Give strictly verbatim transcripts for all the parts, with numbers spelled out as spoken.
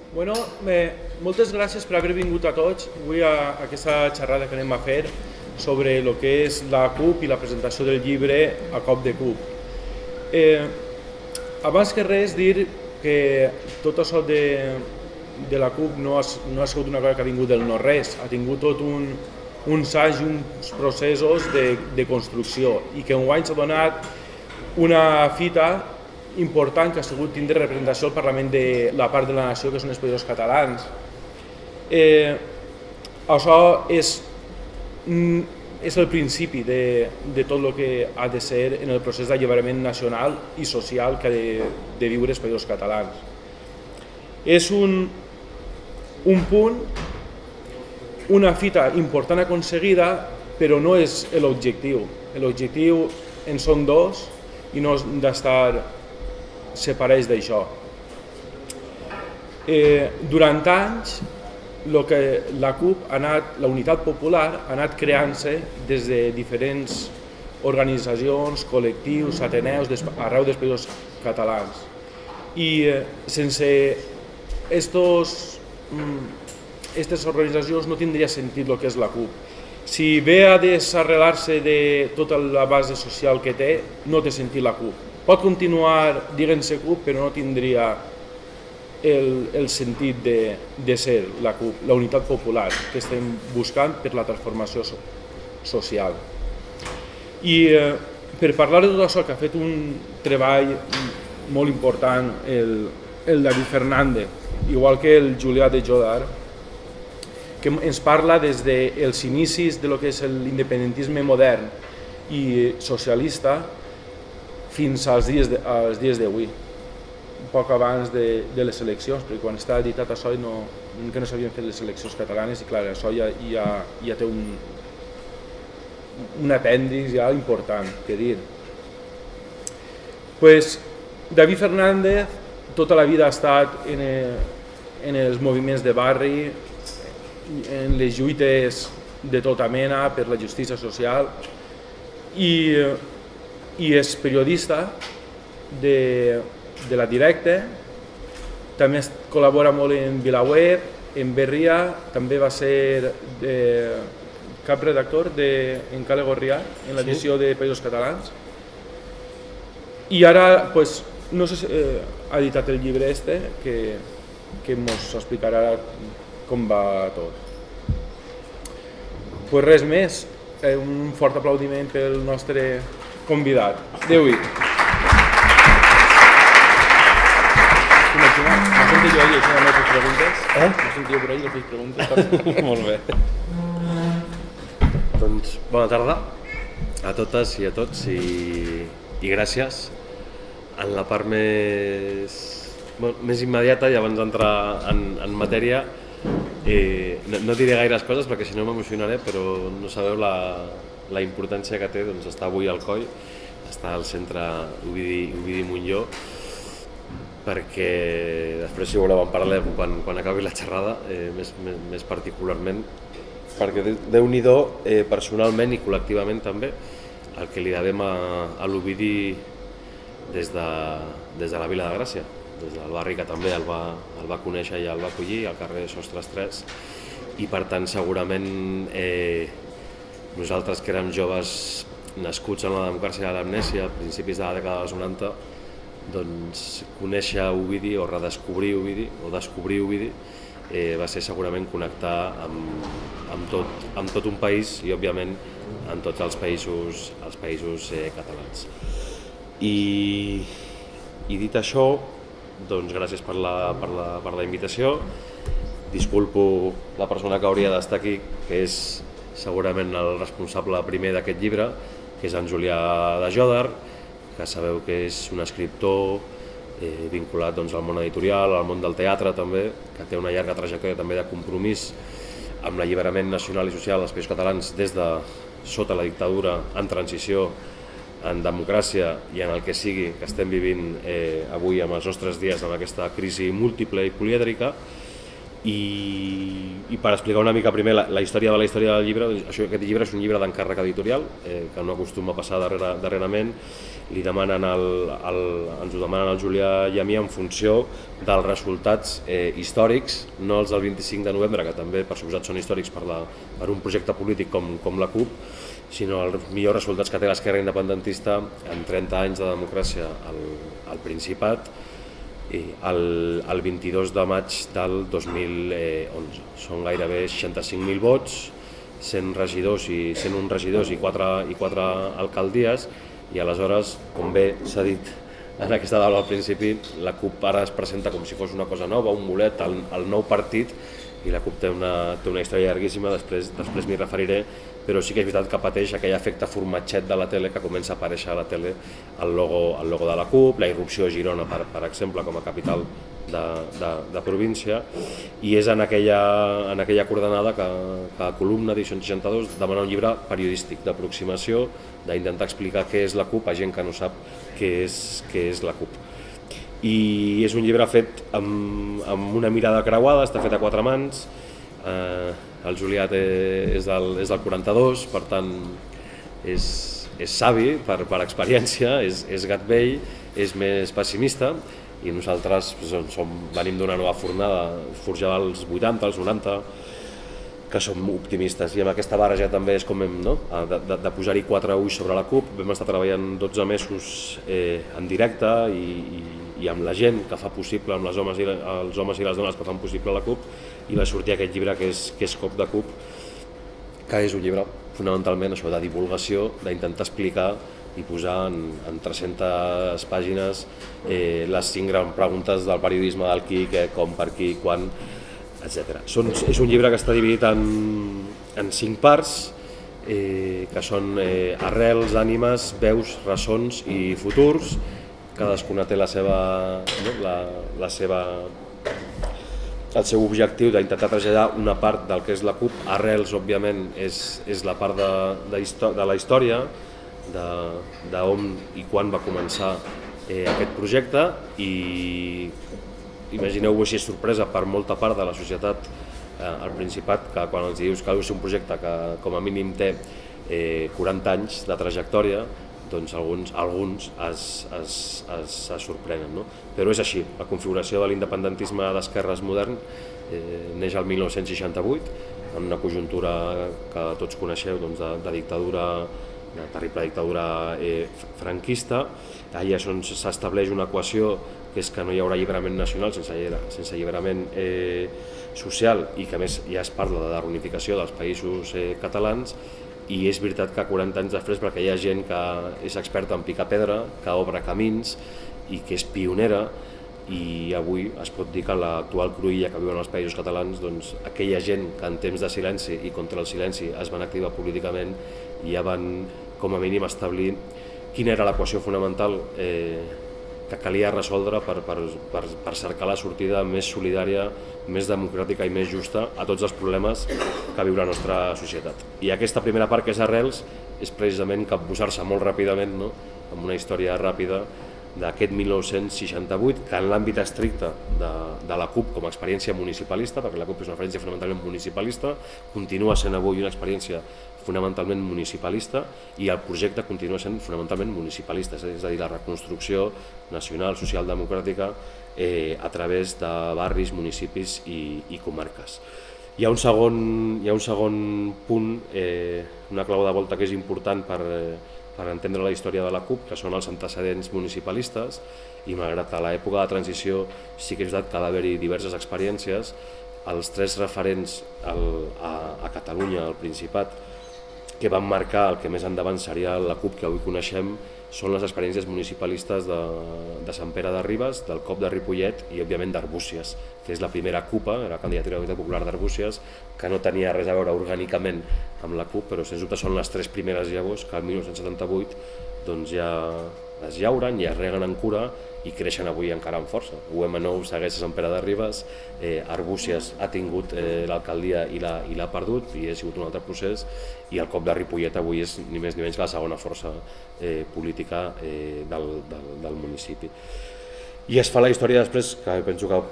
Bueno, bé, moltes gràcies per haver vingut a tots avui a aquesta xerrada que anem a fer sobre el que és la CUP i la presentació del llibre A cop de CUP. Eh, abans que res dir que tot això de, de la CUP no ha, no ha sigut una cosa que ha vingut del no-res, ha tingut tot un, uns anys i uns processos de, de construcció i que enguany s'ha donat una fita important que ha sigut tindre representació al Parlament de la part de la nació que són els països catalans. Eh, això és, és el principi de, de tot el que ha de ser en el procés d'alliberament nacional i social que ha de, de viure els països catalans. És un, un punt, una fita important aconseguida, però no és l'objectiu. L'objectiu en són dos i no d'estar separats d'això. Eh, durant anys, lo que la CUP ha anat, la Unitat Popular ha anat creant-se des de diferents organitzacions, col·lectius, ateneus arreu dels països catalans. I eh, sense estos, aquestes organitzacions no tindria sentit el que és la CUP. Si ve a desarrelar-se de tota la base social que té, no té sentit la CUP. Pot continuar dient-se CUP, però no tindria el, el sentit de, de ser la CUP, la unitat popular que estem buscant per la transformació so, social. I eh, per parlar de tot això, que ha fet un treball molt important el, el David Fernández, igual que el Julià de Jodar, que ens parla des dels inicis de lo que és l'independentisme modern i socialista fins als dies de, als dies d'avui, un poc abans de, de les eleccions, perquè quan està editat això no, que no s'havien fet les eleccions catalanes i clar, això ja, ja, ja té un, un apèndix ja important que dir. Pues, David Fernández tota la vida ha estat en, en els moviments de barri, en les lluites de tota mena per la justícia social i, i és periodista de, de La Directa, també col·labora molt en VilaWeb, en Berria, també va ser de, cap redactor de, en Cale Gorrià, en l'edició sí. de Països Catalans. I ara, pues, no sé si eh, ha editat el llibre este, que, que ens explicarà com va tot. Pues res més, un fort aplaudiment pel nostre convidat. Adéu-hi. M'ho sentia jo ahir, això de no fer preguntes? Eh? M'ho sentia jo per ahir, no fer preguntes? Molt bé. Doncs bona tarda a totes i a tots i, i gràcies. En la part més, bueno, més immediata i abans d'entrar en, en matèria, Eh, no, no diré gaires coses perquè si no m'emocionaré, però no sabeu la, la importància que té doncs, estar avui al Coll, estar al centre Ovidi, Ovidi Montllor, perquè després si voleu en parlem quan, quan acabi la xerrada, eh, més, més, més particularment, perquè Déu-n'hi-do eh, personalment i col·lectivament també el que li devem a, a l'Ovidi des de, des de la Vila de Gràcia, des del barri que també el va, el va conèixer i el va acollir, al carrer Sostres tres, i per tant segurament eh, nosaltres que érem joves nascuts en la democràcia i l'amnèsia a principis de la dècada dels noranta, doncs conèixer Ovidi o redescobrir Ovidi o descobrir Ovidi eh, va ser segurament connectar amb, amb, tot, amb tot un país i òbviament en tots els països, els països eh, catalans. I, i dit això, doncs gràcies per la, per la, per la invitació. Disculpo la persona que hauria d'estar aquí, que és segurament el responsable primer d'aquest llibre, que és en Julià de Jodar, que sabeu que és un escriptor eh, vinculat doncs, al món editorial, al món del teatre també, que té una llarga trajectòria també de compromís amb l'alliberament nacional i social dels països catalans des de sota la dictadura en transició, en democràcia i en el que sigui que estem vivint eh, avui amb els nostres dies amb aquesta crisi múltiple i polièdrica, I, i per explicar una mica primer la, la història de la història del llibre, això, aquest llibre és un llibre d'encàrrec editorial, eh, que no acostuma a passar darrere, darrerament. Li demanen el, el, ens ho demanen el Julià i a mi en funció dels resultats eh, històrics, no els del vint-i-cinc de novembre, que també per suposat són històrics per, la, per un projecte polític com, com la CUP, sinó els millors resultats que té l'esquerra independentista en trenta anys de democràcia al, al Principat, i el, el vint-i-dos de maig del dos mil onze. Són gairebé seixanta-cinc mil vots, cent regidors i cent un regidors i quatre, i quatre alcaldies, i aleshores, com bé s'ha dit en aquesta taula al principi, la CUP ara es presenta com si fos una cosa nova, un bolet, el, el nou partit, i la CUP té una, té una història llarguíssima, després, després m'hi referiré, però sí que és veritat que pateix aquell efecte formatget de la tele que comença a aparèixer a la tele el logo, el logo de la CUP, la irrupció a Girona, per, per exemple, com a capital de, de, de província, i és en aquella, en aquella coordenada que, que a Columna, edició seixanta-dos, demana un llibre periodístic d'aproximació, d'intentar explicar què és la CUP a gent que no sap què és, què és la CUP. I és un llibre fet amb, amb una mirada creuada, està fet a quatre mans, eh, el Julià té, és, del, és del quaranta-dos, per tant és, és savi per, per experiència, és, és gat vell, és més pessimista, i nosaltres doncs, som, venim d'una nova fornada forjada als vuitanta, als noranta, que som optimistes, i amb aquesta barreja també és com hem, no? de, de, de posar-hi quatre ulls sobre la CUP. Vam estar treballant dotze mesos eh, en directe i, i, i amb la gent que fa possible, amb les homes i, els homes i les dones que fan possible la CUP, i va sortir aquest llibre que és, que és Cop de CUP, que és un llibre fonamentalment això de divulgació, d'intentar explicar i posar en, en tres-centes pàgines eh, les cinc grans preguntes del periodisme, del qui, què, com, per qui, quan, etcètera. Són, és un llibre que està dividit en, en cinc parts, eh, que són eh, arrels, ànimes, veus, ressons i futurs. Cadascuna té la seva, no? la, la seva, el seu objectiu d'intentar traslladar una part del que és la CUP. Arrels, òbviament, és, és la part de, de, de la història, d'on i quan va començar eh, aquest projecte, i imagineu-vos si és sorpresa per molta part de la societat eh, al Principat, que quan els dius que és un projecte que com a mínim té eh, quaranta anys de trajectòria, doncs alguns, alguns es, es, es, es sorprenen, no? Però és així, la configuració de l'independentisme d'esquerres modern eh, neix el mil nou-cents seixanta-vuit, en una conjuntura que tots coneixeu, doncs, de, de dictadura, de terrible dictadura eh, franquista. Allà és on s'estableix una equació, que és que no hi haurà alliberament nacional sense, sense alliberament eh, social, i que a més ja es parla de la reunificació dels països eh, catalans. I és veritat que quaranta anys després, perquè hi ha gent que és experta en picar pedra, que obre camins i que és pionera, i avui es pot dir que l'actual cruïlla que viuen els països catalans, doncs aquella gent que en temps de silenci i contra el silenci es van activar políticament i ja van com a mínim establir quina era l'equació fonamental eh, que calia resoldre per, per, per, per cercar la sortida més solidària, més democràtica i més justa a tots els problemes que viu la nostra societat. I aquesta primera part, que és arrels, és precisament capbussar-se molt ràpidament, no? Amb una història ràpida d'aquest mil nou-cents seixanta-vuit, que en l'àmbit estricte de, de la CUP com a experiència municipalista, perquè la CUP és una experiència fonamentalment municipalista, continua sent avui una experiència fonamentalment municipalista, i el projecte continua sent fonamentalment municipalista, és a dir, la reconstrucció nacional, social, democràtica eh, a través de barris, municipis i, i comarques. Hi ha un segon, hi ha un segon punt, eh, una clau de volta que és important per, eh, per entendre la història de la CUP, que són els antecedents municipalistes, i malgrat a l'època de transició sí que és veritat que va haver-hi diverses experiències, els tres referents al, a, a Catalunya, al Principat, que van marcar el que més endavant seria la CUP que avui coneixem, són les experiències municipalistes de, de Sant Pere de Ribes, del C O P de Ripollet i, òbviament, d'Arbúcies, que és la primera CUPA, la candidatura de Unitat Popular d'Arbúcies, que no tenia res a veure orgànicament amb la CUP, però sens dubte són les tres primeres llavors que el mil nou-cents setanta-vuit doncs, ja es llauren i es reguen en cura i creixen avui encara amb força. U M nou segueix a Sant Pere de Ribes, eh, Arbúcies ha tingut eh, l'alcaldia i l'ha perdut, i ha sigut un altre procés, i el C O P de Ripollet avui és ni més ni menys que la segona força eh, política eh, del, del, del municipi. I es fa la història després, que penso que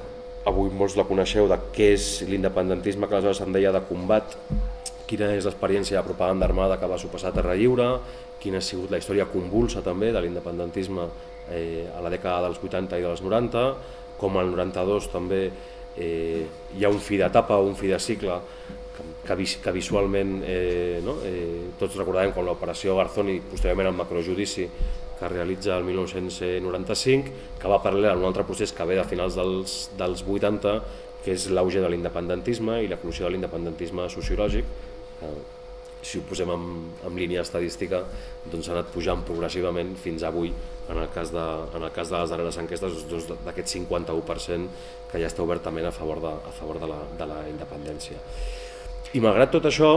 avui molts la coneixeu, de què és l'independentisme, que aleshores se'n deia de combat, quina és l'experiència de propaganda armada que va sopassar Terra Lliure, quina ha sigut la història convulsa també de l'independentisme eh, a la dècada dels vuitanta i dels noranta, com al noranta-dos també eh, hi ha un fi d'etapa o un fi de cicle que, que, que visualment eh, no? eh, tots recordem com l'operació Garzón i posteriorment el macrojudici que realitza el mil nou-cents noranta-cinc, que va paral·lel a un altre procés que ve de finals dels, dels vuitanta, que és l'auge de l'independentisme i l'eclosió de l'independentisme sociològic, que si ho posem en, en línia estadística doncs ha anat pujant progressivament fins avui, en el cas de, en el cas de les darreres enquestes, doncs, d'aquest cinquanta-u per cent que ja està obertament a favor de, a favor de, la, de la independència. I malgrat tot això,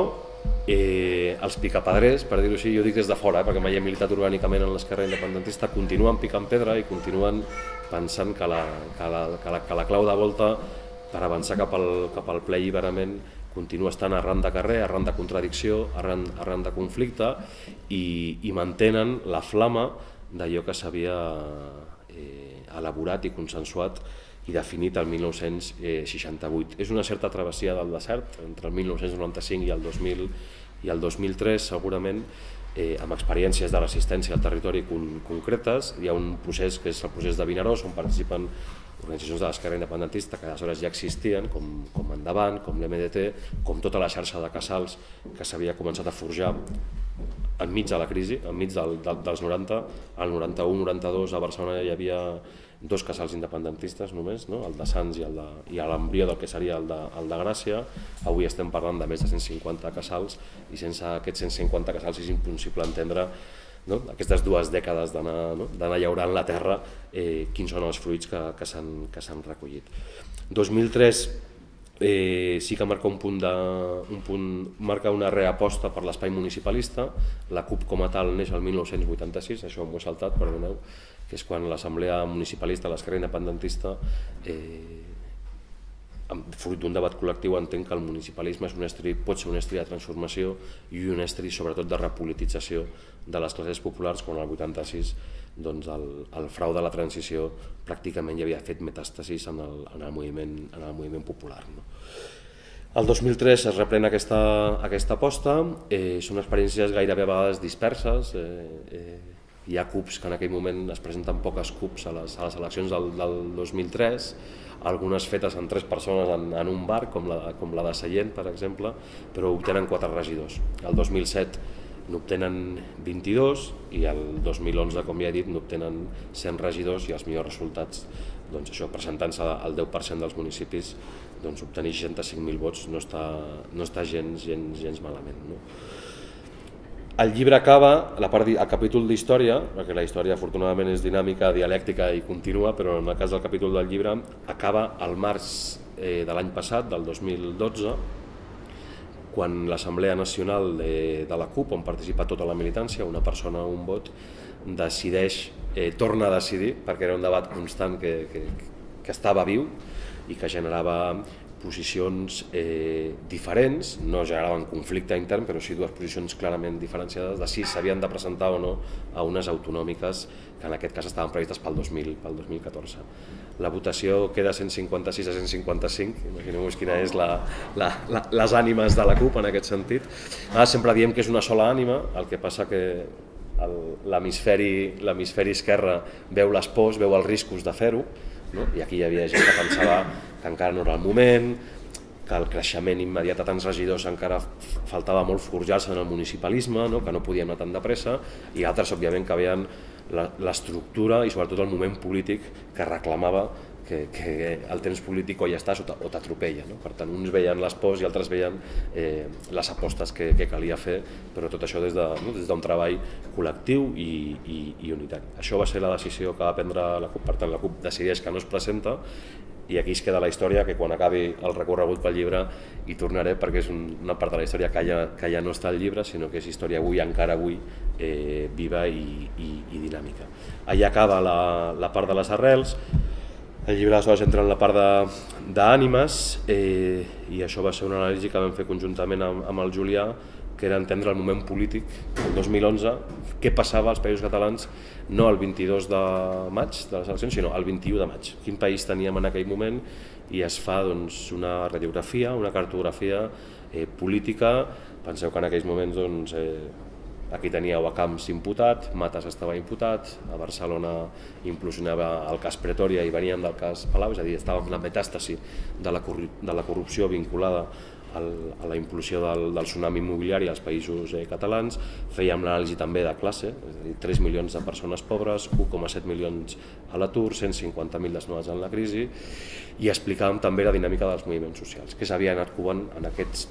eh, els picapedrers, per dir-ho així, jo dic des de fora, eh, perquè mai he militat orgànicament en l'esquerra independentista, continuen picant pedra i continuen pensant que la, que la, que la, que la clau de volta per avançar cap al, cap al ple alliberament continua estant arran de carrer, arran de contradicció, arran, arran de conflicte i, i mantenen la flama d'allò que s'havia eh, elaborat i consensuat i definit el mil nou-cents seixanta-vuit. És una certa travessia del desert entre el mil nou-cents noranta-cinc i el dos mil, i el dos mil tres segurament, eh, amb experiències de resistència al territori con, concretes. Hi ha un procés que és el procés de Vinaròs on participen organitzacions de l'esquerra independentista que aleshores ja existien, com, com Endavant, com l'M D T, com tota la xarxa de casals que s'havia començat a forjar enmig de la crisi, enmig del, del, dels noranta. Al noranta-u noranta-dos a Barcelona hi havia dos casals independentistes només, no? El de Sants i, el de, i l'embrió del que seria el de, el de Gràcia. Avui estem parlant de més de cent cinquanta casals i sense aquests cent cinquanta casals és impossible entendre, no? Aquestes dues dècades d'anar, no? d'anar llaurant la terra, eh, quins són els fruits que, que s'han recollit. dos mil tres eh, sí que marca un punt, de, un punt marca una reaposta per l'espai municipalista. La CUP com a tal neix el mil nou-cents vuitanta-sis, això m'ho he saltat, perdoneu, que és quan l'Assemblea Municipalista, l'esquerra independentista, eh, fruit d'un debat col·lectiu, entenc que el municipalisme és un estri, pot ser un estri de transformació i un estri sobretot de repolitització de les classes populars, quan al vuitanta-sis doncs el, el frau de la transició pràcticament ja havia fet metàstasis en el, en el, moviment, en el moviment popular. No? El dos mil tres es reprèn aquesta, aquesta aposta, eh, són experiències gairebé a vegades disperses, eh, eh, hi ha CUPs que en aquell moment es presenten poques CUPs a les, a les eleccions del, del dos mil tres, algunes fetes amb tres persones en, en un bar, com la, com la de Sallent, per exemple, però obtenen quatre regidors. El dos mil set n'obtenen vint-i-dos i el dos mil onze, com ja he dit, n'obtenen cent regidors i els millors resultats, doncs això, presentant-se al deu per cent dels municipis, doncs obtenir seixanta-cinc mil vots no està, no està gens, gens, gens malament. No? El llibre acaba, la part, el capítol d'història, perquè la història afortunadament és dinàmica, dialèctica i contínua, però en el cas del capítol del llibre acaba al març eh, de l'any passat, del dos mil dotze, quan l'Assemblea Nacional de, de la CUP, on participa tota la militància, una persona, un vot, decideix, eh, torna a decidir, perquè era un debat constant que, que, que estava viu i que generava posicions eh, diferents, no generaven conflicte intern, però sí dues posicions clarament diferenciades de si s'havien de presentar o no a unes autonòmiques que en aquest cas estaven previstes pel dos mil, pel dos mil catorze. La votació queda cent cinquanta-sis a cent cinquanta-cinc, imagineu-vos quina és la, la, la, les ànimes de la CUP en aquest sentit. Ara sempre diem que és una sola ànima, el que passa que l'hemisferi l'hemisferi esquerre veu les pors, veu els riscos de fer-ho, no? I aquí hi havia gent que pensava que encara no era el moment, que el creixement immediat a tants regidors encara faltava molt forjar-se en el municipalisme, no? Que no podien anar tan de pressa, i altres, òbviament, que veien l'estructura i sobretot el moment polític que reclamava que, que el temps polític o ja estàs o t'atropella. No? Per tant, uns veien les pors i altres veien eh, les apostes que, que calia fer, però tot això des d'un de, no? treball col·lectiu i, i, i unitari. Això va ser la decisió que va prendre la CUP, per tant la CUP decideix que no es presenta, i aquí es queda la història, que quan acabi el recorregut pel llibre hi tornaré, perquè és una part de la història que ja, que ja no està al llibre, sinó que és història avui, encara avui, eh, viva i, i, i dinàmica. Allà acaba la, la part de les arrels, el llibre aleshores entra en la part d'ànimes, eh, i això va ser una anàlisi que vam fer conjuntament amb, amb el Julià, que era entendre el moment polític el dos mil onze, què passava als països catalans no el vint-i-dos de maig de les eleccions, sinó el vint-i-u de maig. Quin país teníem en aquell moment i es fa doncs, una radiografia, una cartografia eh, política. Penseu que en aquells moments doncs, eh, aquí teníeu a Camps imputat, Matas estava imputat, a Barcelona implosionava el cas Pretòria i venien del cas Palau, és a dir, estàvem en la metàstasi de la, de la corrupció vinculada al, a la implosió del, del tsunami immobiliari als països eh, catalans. Fèiem l'anàlisi també de classe, és a dir, tres milions de persones pobres, u coma set milions a l'atur, cent cinquanta mil desnonats en la crisi, i explicàvem també la dinàmica dels moviments socials, que s'havia anat covant en aquests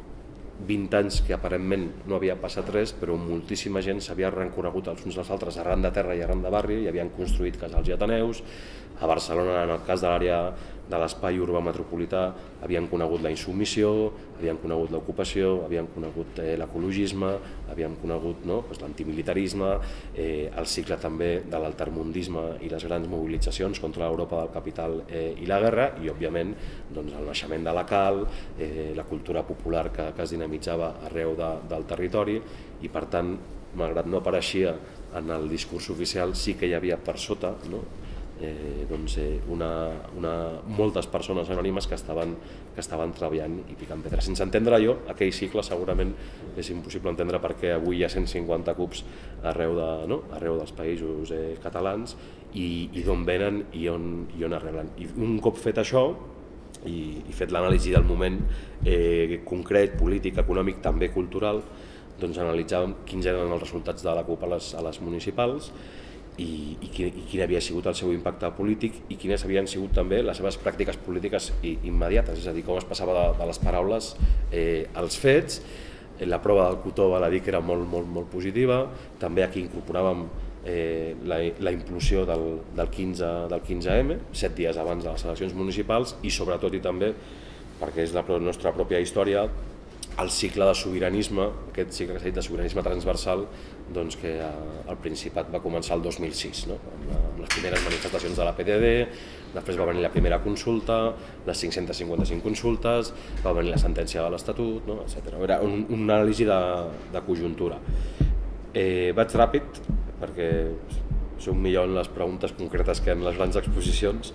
vint anys que aparentment no havia passat res, però moltíssima gent s'havia reconnegut els uns als altres arran de terra i arran de barri, i havien construït casals i ateneus. A Barcelona, en el cas de l'àrea de l'espai urbà metropolità, havien conegut la insubmissió, havien conegut l'ocupació, havien conegut eh, l'ecologisme, havien conegut no, doncs, l'antimilitarisme, eh, el cicle també de l'altermundisme i les grans mobilitzacions contra l'Europa del capital eh, i la guerra, i òbviament doncs, el naixement de la Cal, eh, la cultura popular que, que es dinamitzava arreu de, del territori, i per tant, malgrat no apareixia en el discurs oficial, sí que hi havia per sota no? Eh, doncs, eh, una, una, moltes persones anònimes que estaven, que estaven treballant i picant pedra. Sense entendre allò, aquell cicle segurament és impossible entendre perquè avui hi ha cent cinquanta CUPs arreu, de, no? arreu dels països eh, catalans i, i d'on venen i on, i on arreglen. I un cop fet això i, i fet l'anàlisi del moment eh, concret, polític, econòmic, també cultural, doncs analitzàvem quins eren els resultats de la CUP a les, a les municipals, I, i, quin, i quin havia sigut el seu impacte polític i quines havien sigut també les seves pràctiques polítiques immediates, és a dir, com es passava de, de les paraules eh, als fets. La prova del cotó val a dir que era molt, molt, molt positiva. També aquí incorporàvem eh, la, la implosió del, del quinze eme, set dies abans de les eleccions municipals, i sobretot i també, perquè és la nostra pròpia història, el cicle de sobiranisme, aquest cicle que s'ha dit de sobiranisme transversal, doncs que al Principat va començar el dos mil sis, no? amb les primeres manifestacions de la P D D, després va venir la primera consulta, les cinc-centes cinquanta-cinc consultes, va venir la sentència de l'Estatut, no? etcètera. Era un, una anàlisi de, de conjuntura. Eh, vaig ràpid, perquè són millor les preguntes concretes que en les grans exposicions,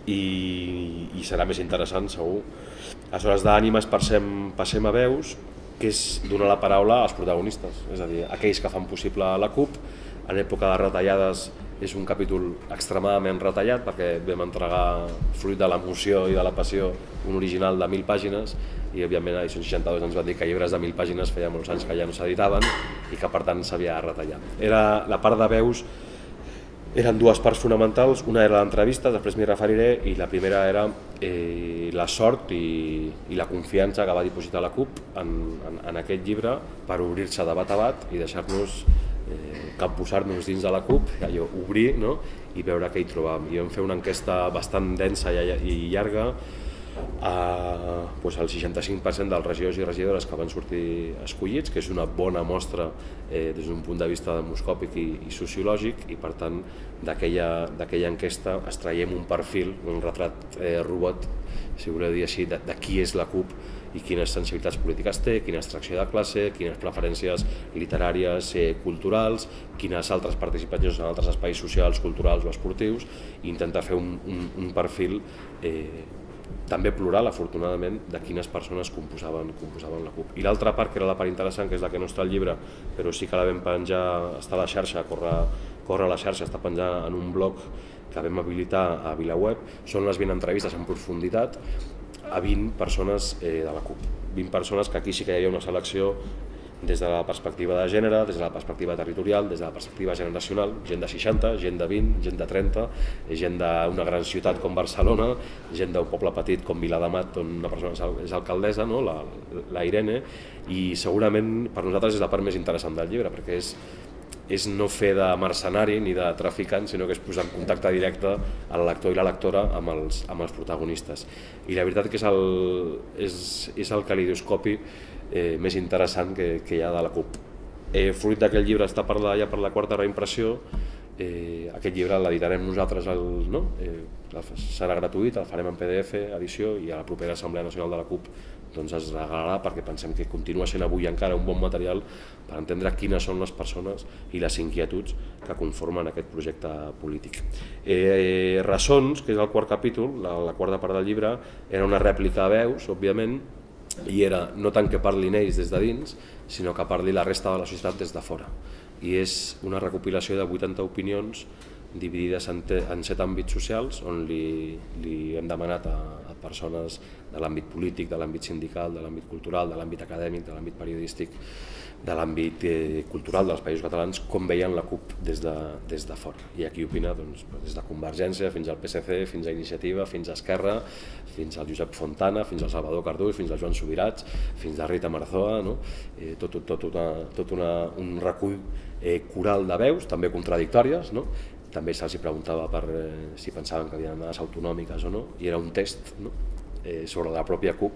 i, i serà més interessant segur. Aleshores, d'ànimes passem, passem a veus, que és donar la paraula als protagonistes, és a dir, aquells que fan possible la CUP. En època de retallades és un capítol extremadament retallat perquè vam entregar, fruit de l'emoció i de la passió, un original de mil pàgines, i òbviament a Edicions seixanta-dos ens van dir que llibres de mil pàgines feia molts anys que ja no s'editaven i que per tant s'havia de retallar. Era la part de veus. Eren dues parts fonamentals, una era l'entrevista, després m'hi referiré, i la primera era eh, la sort i, i la confiança que va dipositar la CUP en, en, en aquest llibre per obrir-se de bat a bat i deixar-nos eh, capbussar-nos dins de la CUP, allò, obrir no? i veure què hi trobàvem. I vam fer una enquesta bastant densa i, i llarga. Uh, doncs el seixanta-cinc per cent dels regidors i regidores que van sortir escollits, que és una bona mostra eh, des d'un punt de vista demoscòpic i, i sociològic, i per tant d'aquella enquesta extraiem un perfil, un retrat eh, robot, si voleu dir així, de, de qui és la CUP i quines sensibilitats polítiques té, quina extracció de classe, quines preferències literàries, eh, culturals, quines altres participacions en altres espais socials, culturals o esportius, i intentar fer un, un, un perfil eh, també plural, afortunadament, de quines persones composaven, composaven la CUP. I l'altra part, que era la part interessant, que és la que no està al llibre, però sí que la vam penjar, està a la xarxa, corre, corre a la xarxa, està penjada en un blog que vam habilitar a VilaWeb, són les vint entrevistes en profunditat a vint persones eh, de la CUP. vint persones que aquí sí que hi havia una selecció des de la perspectiva de gènere, des de la perspectiva territorial, des de la perspectiva generacional, gent de seixanta, gent de vint, gent de trenta, gent d'una gran ciutat com Barcelona, gent d'un poble petit com Viladamat, on una persona és alcaldessa, no? la, la Irene, i segurament per nosaltres és la part més interessant del llibre, perquè és, és no fer de mercenari ni de traficant, sinó que és posar en contacte directe el lector i la lectora amb els, amb els protagonistes. I la veritat que és el, és, és el calidoscopi Eh, més interessant que, que hi ha de la CUP. Eh, fruit d'aquest llibre està per la, ja per la quarta reimpressió, eh, aquest llibre l'editarem nosaltres, el, no? eh, serà gratuït, el farem en P D F, edició, i a la propera Assemblea Nacional de la CUP doncs es regalarà, perquè pensem que continua sent avui encara un bon material per entendre quines són les persones i les inquietuds que conformen aquest projecte polític. Eh, Ressons, que és el quart capítol, la, la quarta part del llibre, era una rèplica a veus, òbviament, i era no tant que parlin ells des de dins, sinó que parli la resta de la societat des de fora. I és una recopilació de vuitanta opinions dividides en, te, en set àmbits socials, on li, li hem demanat a, a persones de l'àmbit polític, de l'àmbit sindical, de l'àmbit cultural, de l'àmbit acadèmic, de l'àmbit periodístic, de l'àmbit eh, cultural dels països catalans, com veien la CUP des de, des de fora. I aquí opina doncs, des de Convergència fins al P S C, fins a Iniciativa, fins a Esquerra, fins al Josep Fontana, fins al Salvador Cardús, fins al Joan Subirats, fins a Rita Marzoa, no? eh, tot, tot, tot, una, tot una, un recull eh, coral de veus, també contradictòries, no? També se'ls preguntava per eh, si pensaven que havien d'anar autonòmiques o no, i era un test, no? eh, sobre la pròpia CUP,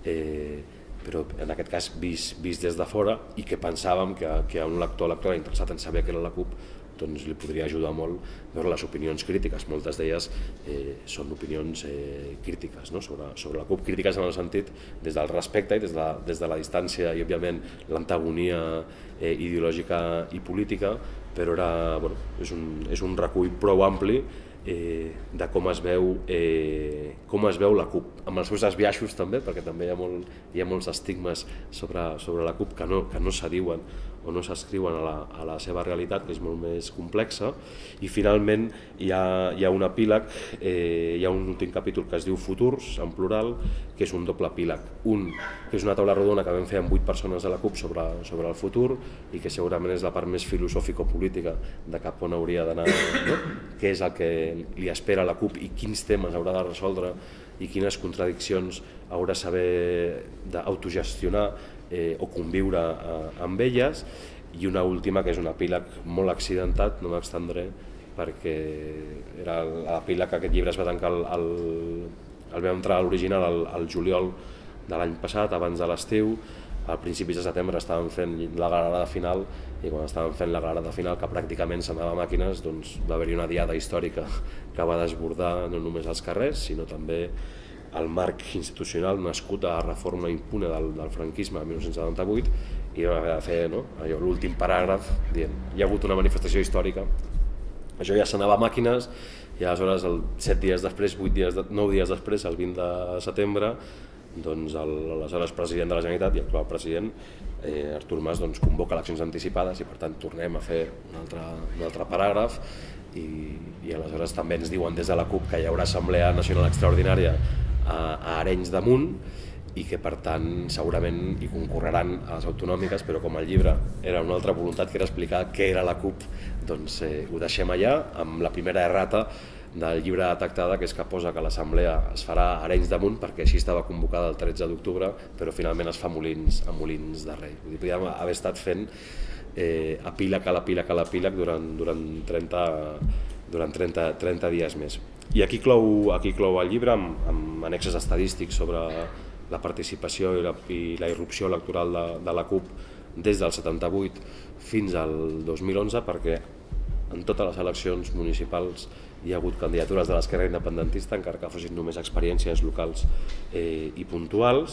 eh, però en aquest cas vist, vist des de fora, i que pensàvem que, que a un lector o lectora interessat en saber què era la CUP doncs li podria ajudar molt veure les opinions crítiques. Moltes d'elles eh, són opinions eh, crítiques, no? sobre, sobre la CUP, crítiques en el sentit des del respecte i des de, des de la distància i òbviament l'antagonia eh, ideològica i política, però era, bueno, és, un, és un recull prou ampli eh, de com es, veu, eh, com es veu la CUP, amb els seus esbiaixos també, perquè també hi ha, molt, hi ha molts estigmes sobre, sobre la CUP que no, que no s'adiuen o no s'escriuen a, la, a la seva realitat, que és molt més complexa. I finalment hi ha, hi ha un epíleg, eh, hi ha un últim capítol que es diu Futurs, en plural, que és un doble epíleg. Un, que és una taula rodona que vam fer amb vuit persones de la CUP sobre, sobre el futur, i que segurament és la part més filosòfico-política de cap on hauria d'anar, no? Què és el que li espera a la CUP i quins temes haurà de resoldre i quines contradiccions haurà de saber d'autogestionar eh, o conviure eh, amb elles. I una última, que és un epíleg molt accidentat, no m'extendré, perquè era l'epíleg que aquest llibre es va tancar el, el, el vam entrar a l'original al, al juliol de l'any passat, abans de l'estiu. A principis de setembre estàvem fent la granada final, i quan estàvem fent la granada final, que pràcticament s'anava a màquines, doncs va haver-hi una diada històrica que va desbordar no només els carrers, sinó també el marc institucional nascut a la reforma impune del, del franquisme de mil nou-cents setanta-vuit, i vam haver de fer, no? l'últim paràgraf dient hi ha hagut una manifestació històrica. Això ja s'anava a màquines, i aleshores el, set dies després, vuit dies, nou dies després, el vint de setembre, doncs l'aleshores president de la Generalitat i actual president, eh, Artur Mas, doncs, convoca eleccions anticipades, i per tant tornem a fer un altre, un altre paràgraf, i, i aleshores també ens diuen des de la CUP que hi haurà Assemblea Nacional Extraordinària a, a Arenys de Munt, i que per tant segurament hi concorreran a les autonòmiques, però com el llibre era una altra voluntat, que era explicar què era la CUP, doncs eh, ho deixem allà, amb la primera errata del llibre de Tactada, que és que posa que l'assemblea es farà a Arenys de Munt, perquè així estava convocada el tretze d'octubre, però finalment es fa a Molins, a Molins de Rei. Vull dir, podríem haver estat fent eh, epíleg a l'epíleg a l'epíleg durant, durant, trenta, durant trenta, trenta dies més. I aquí clou, aquí clou el llibre amb, amb annexes estadístics sobre la participació i la, i la irrupció electoral de, de la CUP des del setanta-vuit fins al dos mil onze, perquè en totes les eleccions municipals hi ha hagut candidatures de l'esquerra independentista, encara que fossin només experiències locals eh, i puntuals,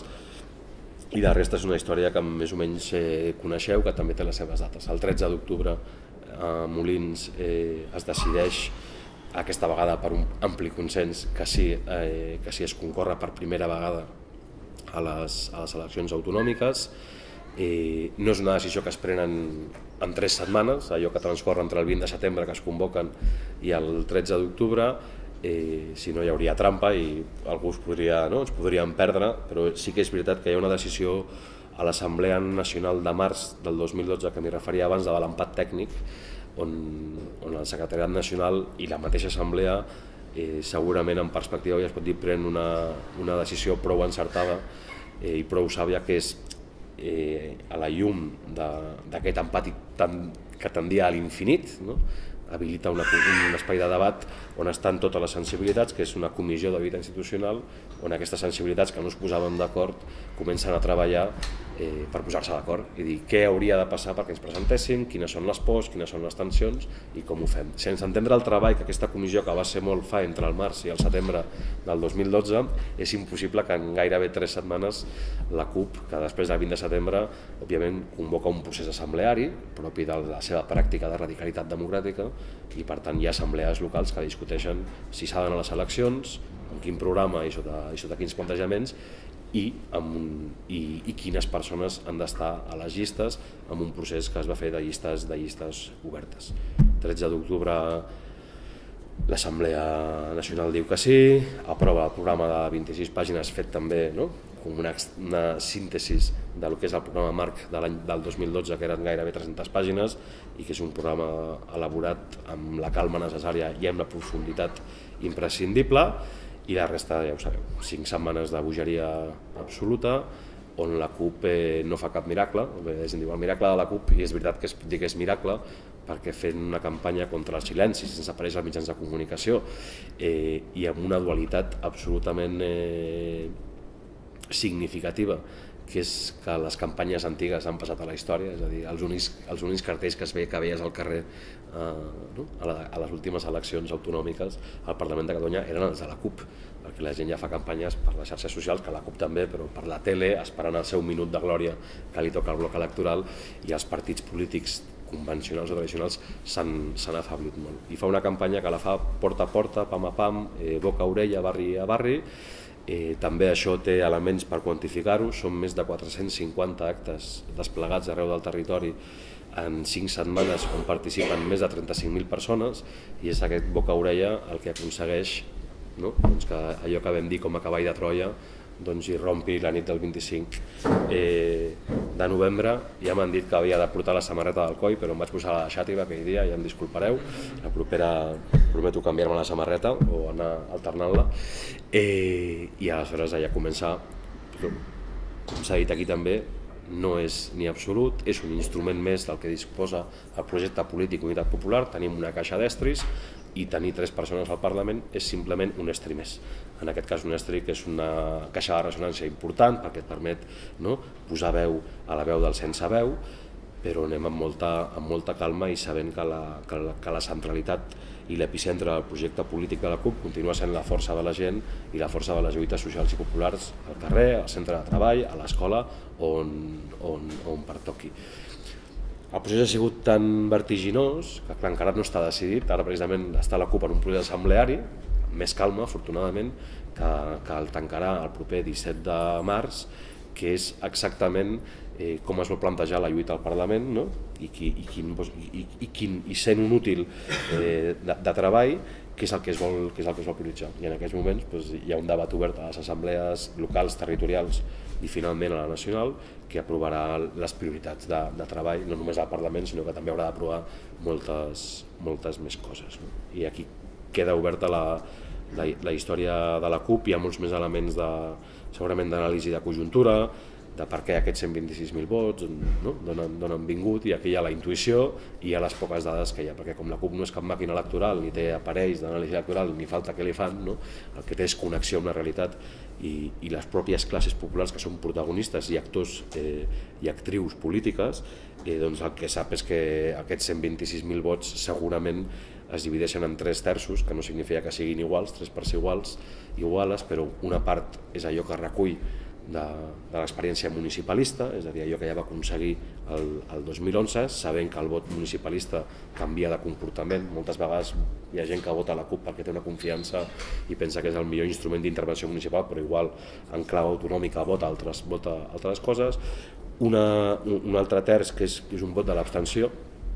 i la resta és una història que més o menys eh, coneixeu, que també té les seves dates. El tretze d'octubre a Molins eh, es decideix, aquesta vegada per un ampli consens, que sí, eh, que sí es concorre per primera vegada a les, a les eleccions autonòmiques. Eh, no és una decisió que es prenen en tres setmanes, allò que transcorre entre el vint de setembre, que es convoquen, i el tretze d'octubre, eh, si no hi hauria trampa i algú es podria, no, ens podríem perdre, però sí que és veritat que hi ha una decisió a l'Assemblea Nacional de març del dos mil dotze, que m'hi referia abans, de l'empat tècnic, on, on el Secretariat Nacional i la mateixa Assemblea eh, segurament en perspectiva ja es pot dir pren una, una decisió prou encertada eh, i prou sàvia, que és Eh, a la llum d'aquest empat tan, que tendia a l'infinit, no? habilita una, un espai de debat on estan totes les sensibilitats, que és una comissió de vida institucional, on aquestes sensibilitats que no es posaven d'acord comencen a treballar eh, per posar-se d'acord i dir què hauria de passar perquè ens presentessin, quines són les pors, quines són les tensions i com ho fem. Sense entendre el treball que aquesta comissió, que va ser molt fa entre el març i el setembre del dos mil dotze, és impossible que en gairebé tres setmanes la CUP, que després del vint de setembre, òbviament convoca un procés assembleari propi de la seva pràctica de radicalitat democràtica i per tant hi ha assemblees locals que discuteixen si s'ha d'anar a les eleccions, amb quin programa i sota, i sota quins plantejaments i, amb un, i, i quines persones han d'estar a les llistes amb un procés que es va fer de llistes, de llistes obertes. tretze d'octubre l'Assemblea Nacional diu que sí, aprova el programa de vint-i-sis pàgines fet també, no? com una, una síntesi del que és el programa marc de l'any del dos mil dotze, que eren gairebé tres-centes pàgines, i que és un programa elaborat amb la calma necessària i amb la profunditat imprescindible, i la resta ja ho sabeu, cinc setmanes de bogeria absoluta, on la CUP eh, no fa cap miracle, es diu el miracle de la CUP, i és veritat que es pot dir que és miracle, perquè fent una campanya contra els silencis, sense aparèixer als mitjans de comunicació, eh, i amb una dualitat absolutament eh, significativa, que és que les campanyes antigues han passat a la història, és a dir, els únics, els únics cartells que es veia que veies al carrer eh, no? a, la, a les últimes eleccions autonòmiques al Parlament de Catalunya eren els de la CUP, perquè la gent ja fa campanyes per les xarxes socials, que la CUP també, però per la tele, esperant el seu minut de glòria que li toca al bloc electoral, i els partits polítics convencionals o tradicionals s'han afablit molt. I fa una campanya que la fa porta a porta, pam a pam, eh, boca a orella, barri a barri. Eh, també això té elements per quantificar-ho, són més de quatre-cents cinquanta actes desplegats arreu del territori en cinc setmanes on participen més de trenta-cinc mil persones, i és aquest boca a orella el que aconsegueix, no? doncs que allò que vam dir com a cavall de Troia doncs hi rompi la nit del vint-i-cinc eh, de novembre. Ja m'han dit que havia de portar la samarreta del coll, però em vaig posar la xàtiva aquell dia, ja em disculpareu, la propera prometo canviar-me la samarreta o anar alternant-la, eh, i aleshores allà començar, com s'ha dit aquí també, no és ni absolut, és un instrument més del que disposa el projecte polític Unitat Popular. Tenim una caixa d'estris i tenir tres persones al Parlament és simplement un estri més. En aquest cas un estri que és una caixa de ressonància important perquè et permet, no, posar veu a la veu del sense veu, però anem amb molta, amb molta calma i sabent que la, que la, que la centralitat i l'epicentre del projecte polític de la CUP continua sent la força de la gent i la força de les lluites socials i populars al carrer, al centre de treball, a l'escola, on, on, on pertoqui. El procés ha sigut tan vertiginós que clar, encara no està decidit. Ara precisament està la CUP en un procés assembleari, amb més calma, afortunadament, que, que el tancarà el proper disset de març, que és exactament eh, com es vol plantejar la lluita al Parlament, no? I, qui, i, quin, i, i, quin, i sent un útil eh, de, de treball, que és el que es vol, que és el que es vol prioritzar. I en aquests moments doncs, hi ha un debat obert a les assemblees locals, territorials i finalment a la nacional, que aprovarà les prioritats de, de treball, no només al Parlament, sinó que també haurà d'aprovar moltes, moltes més coses. No? I aquí queda oberta la, la, la història de la CUP. Hi ha molts més elements de, segurament d'anàlisi de conjuntura, de per què aquests cent vint-i-sis mil vots, no? d'on han vingut, i aquí hi ha la intuïció i hi ha les poques dades que hi ha, perquè com la CUP no és cap màquina electoral, ni té aparells d'anàlisi electoral, ni falta que li fan, no? El que té és connexió amb la realitat, i, i les pròpies classes populars que són protagonistes i actors eh, i actrius polítiques, eh, doncs el que sap és que aquests cent vint-i-sis mil vots segurament es divideixen en tres terços, que no significa que siguin iguals, tres parts iguals, iguales, però una part és allò que recull de, de l'experiència municipalista, és a dir, allò que ja va aconseguir el, el dos mil onze, sabent que el vot municipalista canvia de comportament. Moltes vegades hi ha gent que vota a la CUP perquè té una confiança i pensa que és el millor instrument d'intervenció municipal, però igual en clau autonòmica vota altres, vota altres coses. Una, un altre terç que és, que és un vot de l'abstenció,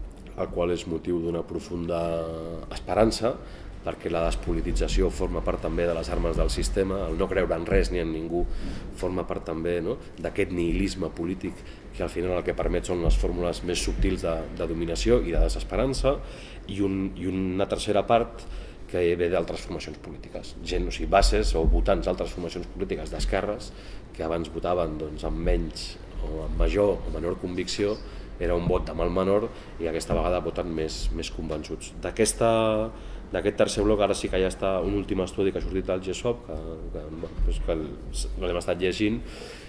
el qual és motiu d'una profunda esperança, perquè la despolitització forma part també de les armes del sistema, el no creure en res ni en ningú forma part també, no? d'aquest nihilisme polític que al final el que permet són les fórmules més subtils de, de dominació i de desesperança, i, un, i una tercera part que ve d'altres formacions polítiques, gent, o sigui, bases o votants d'altres formacions polítiques d'esquerres que abans votaven doncs, amb menys o amb major o menor convicció, era un vot de mal menor i aquesta vegada voten més, més convençuts. D'aquest tercer bloc ara sí que ja està un últim estudi que ha sortit del G S O P, que, que, que l'hem estat llegint,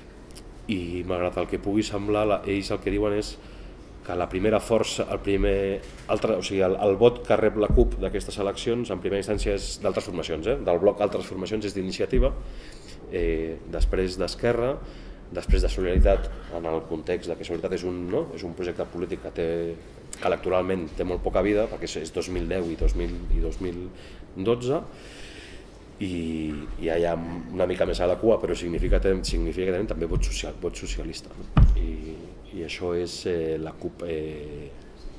i malgrat el que pugui semblar, ells el que diuen és que la primera força, el primer, altre, o sigui, el, el vot que rep la CUP d'aquestes eleccions en primera instància és d'altres formacions, eh? Del bloc altres formacions és d'Iniciativa, eh, després d'Esquerra, després de Solidaritat, en el context de que Solidaritat és un, no? és un projecte polític que, té, que electoralment té molt poca vida, perquè és dos mil deu i dos mil, i dos mil dotze, i ja hi ha una mica més a la cua, però significa, significa que tenen també vot, social, vot socialista. No? I, i això és eh, la CUP eh,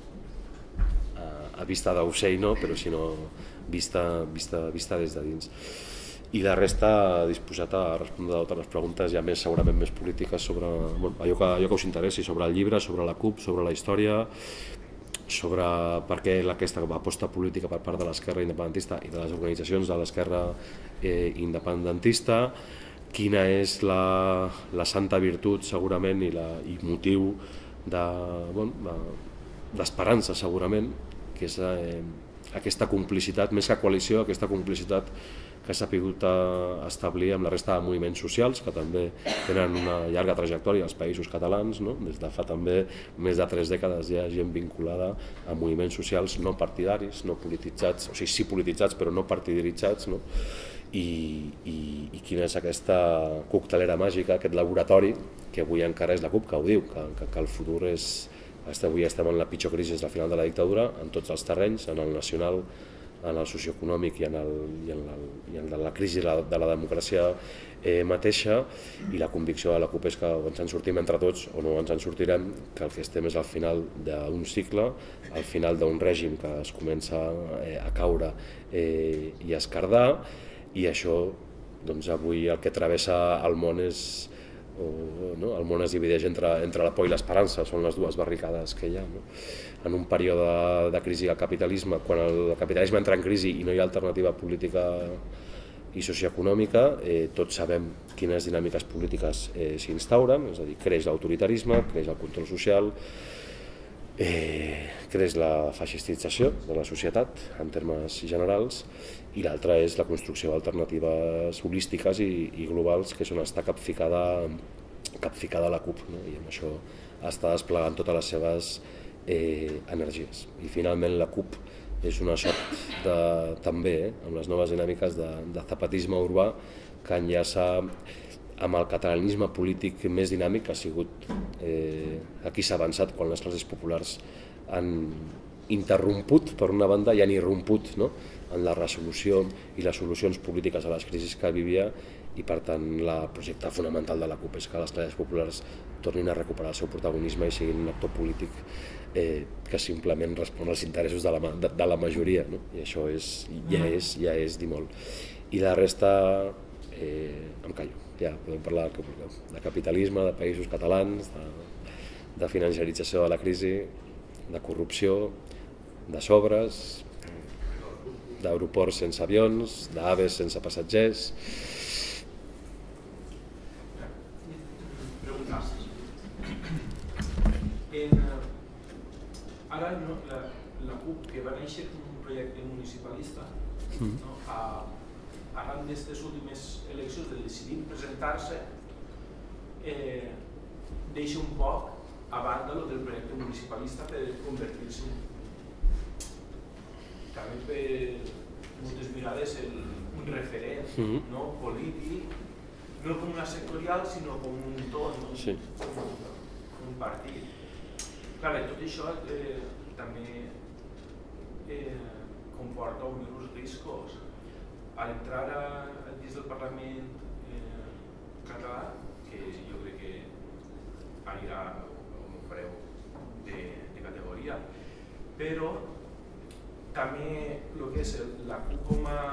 a, a vista d'ocell, no? Però si no vista, vista, vista des de dins. I la resta disposat a respondre a totes les preguntes ja més, segurament més polítiques sobre bueno, allò, que, allò que us interessi, sobre el llibre, sobre la CUP, sobre la història, sobre per què aquesta aposta política per part de l'esquerra independentista i de les organitzacions de l'esquerra eh, independentista, quina és la, la santa virtut segurament i, la, i motiu de, bueno, d'esperança segurament, que és eh, aquesta complicitat, més que coalició, aquesta complicitat que s'ha pogut establir amb la resta de moviments socials que també tenen una llarga trajectòria als països catalans, no? Des de fa també més de tres dècades hi ha gent vinculada a moviments socials no partidaris, no polititzats, o sigui sí polititzats però no partidaritzats, no? I, i, i quina és aquesta coctelera màgica, aquest laboratori que avui encara és la CUP que ho diu, que, que, que el futur és, avui estem en la pitjor crisi del final de la dictadura en tots els terrenys, en el nacional, en el socioeconòmic i en, el, i en, la, i en la crisi de la, de la democràcia eh, mateixa, i la convicció de la CUP és que o ens en sortim entre tots o no ens en sortirem, que el que estem és al final d'un cicle, al final d'un règim que es comença eh, a caure eh, i a esquerdar, i això doncs, avui el que travessa el món és o, no? El món es divideix entre, entre la por i l'esperança, són les dues barricades que hi ha. No? En un període de crisi del capitalisme, quan el capitalisme entra en crisi i no hi ha alternativa política i socioeconòmica, eh, tots sabem quines dinàmiques polítiques eh, s'instauren, és a dir, creix l'autoritarisme, creix el control social, eh, creix la feixistització de la societat en termes generals, i l'altra és la construcció d'alternatives holístiques i, i globals, que és on està capficada, capficada la CUP, no? I amb això està desplegant totes les seves eh, energies. I finalment la CUP és una sort de, també eh, amb les noves dinàmiques de, de zapatisme urbà que enllaça amb el catalanisme polític més dinàmic que ha sigut eh, aquí s'ha avançat quan les classes populars han interromput per una banda i han irromput, no? En la resolució i les solucions polítiques a les crisis que vivia, i per tant el projecte fonamental de la CUP és que les classes populars tornin a recuperar el seu protagonisme i siguin un actor polític eh, que simplement respon als interessos de la, de, de la majoria, no? I això és, ja, és, ja és dir molt. I la resta eh, em callo, ja podem parlar de capitalisme, de països catalans, de, de financiarització de la crisi, de corrupció, de sobres, d'aeroports sense avions, d'aves sense passatgers. En, ara no, la, la CUP, que va néixer com un projecte municipalista, mm. no, a, arran d'aquestes últimes eleccions de decidir presentar-se, eh, deixa un poc a banda del projecte municipalista per convertir-se també per moltes vegades el, un referent mm-hmm. no, polític, no com una sectorial, sinó com un tot, no? Sí. com, com un partit. Clar, tot això eh, també eh, comporta uns riscos. Al entrar a, a dins del Parlament eh, català, que jo crec que anirà a un preu de, de categoria, però també el que és el, la CUP com a,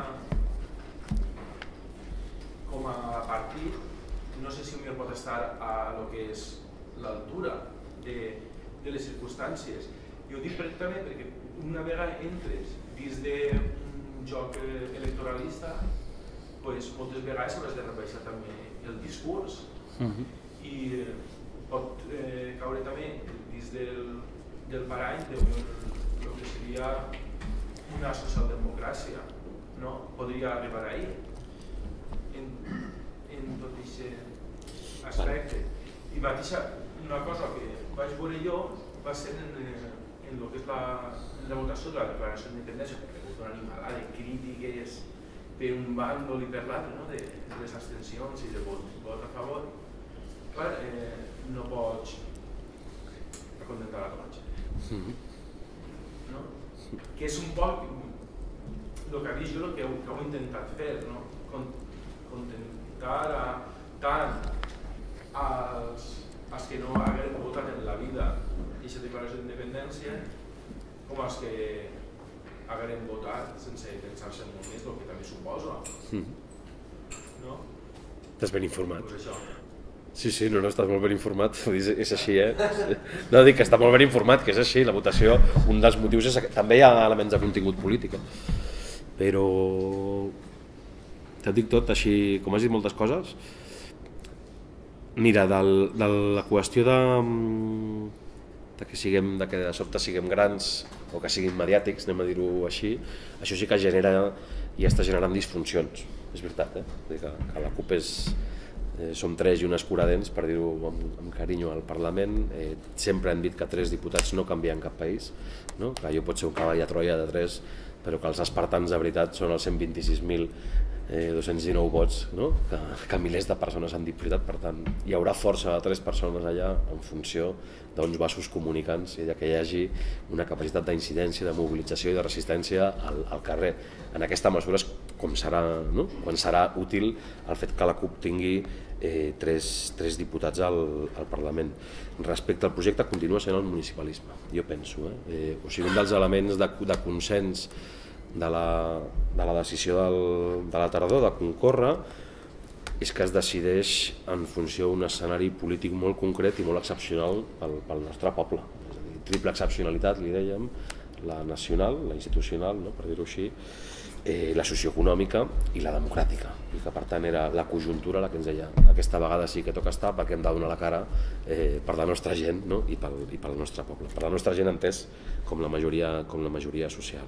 com a partit, no sé si millor pot estar a lo que és l'altura de, de les circumstàncies. Jo ho dic també perquè una vegada entres dins d'un joc electoralista, pues, moltes vegades hauràs de rebaixar també el discurs uh-huh. i pot eh, caure també partits del, del parany deuen el que seria una socialdemocràcia, no? Podria arribar ahir en, en tot aquest aspecte. I va deixar una cosa que vaig veure jo va ser en, en el que és la, en la votació de la declaració d'independència, perquè hi ha una animalada de crítiques per un bàndol i per l'altre, no? de, de les abstencions i de vot, vot a favor. Clar, eh, no pots acontentar la platja. No? Que és un poc el que ha vist jo, el que heu, que heu intentat fer, no? Contentar a, tant als, als que no haguem votat en la vida aquesta declaració d'independència com als que haguem votat sense pensar-se molt més, el que també suposa. No? Estàs ben informat. Pues això. Sí, sí, no, no, estàs molt ben informat, és així, eh? No, dic que està molt ben informat, que és així, la votació, un dels motius és que també hi ha elements de contingut polític, però te'n dic tot, així, com has dit moltes coses, mira, del, de la qüestió de, de que siguem, de que de sobte siguem grans o que siguin mediàtics, anem a dir-ho així, això sí que genera i està generant disfuncions, és veritat, eh? Vull dir que, que la CUP és... Eh, som tres i un escuradents, per dir-ho amb, amb carinyo al Parlament. Eh, sempre hem dit que tres diputats no canvien cap país, no? Que allò pot ser un cavall a Troia de tres, però que els espartans de veritat són els cent vint-i-sis mil dos-cents dinou vots, no? que, que milers de persones han dit veritat. Per tant, hi haurà força de tres persones allà en funció d'uns vasos comunicants i que hi hagi una capacitat d'incidència, de mobilització i de resistència al, al carrer. En aquesta mesura és com serà, no? Quan serà útil el fet que la CUP tingui eh, tres, tres diputats al, al Parlament. Respecte al projecte continua sent el municipalisme, jo penso. Eh? Eh, o sigui, un dels elements de, de consens de la, de la decisió del, de la tardor de concórrer és que es decideix en funció d'un escenari polític molt concret i molt excepcional pel, pel nostre poble. És a dir, triple excepcionalitat, li dèiem, la nacional, la institucional, no? Per dir-ho així, eh, la socioeconòmica i la democràtica. I que per tant era la conjuntura la que ens deia aquesta vegada sí que toca estar perquè hem de donar la cara eh, per la nostra gent, no? I, pel, i pel nostre poble. Per la nostra gent entès com la majoria, com la majoria social.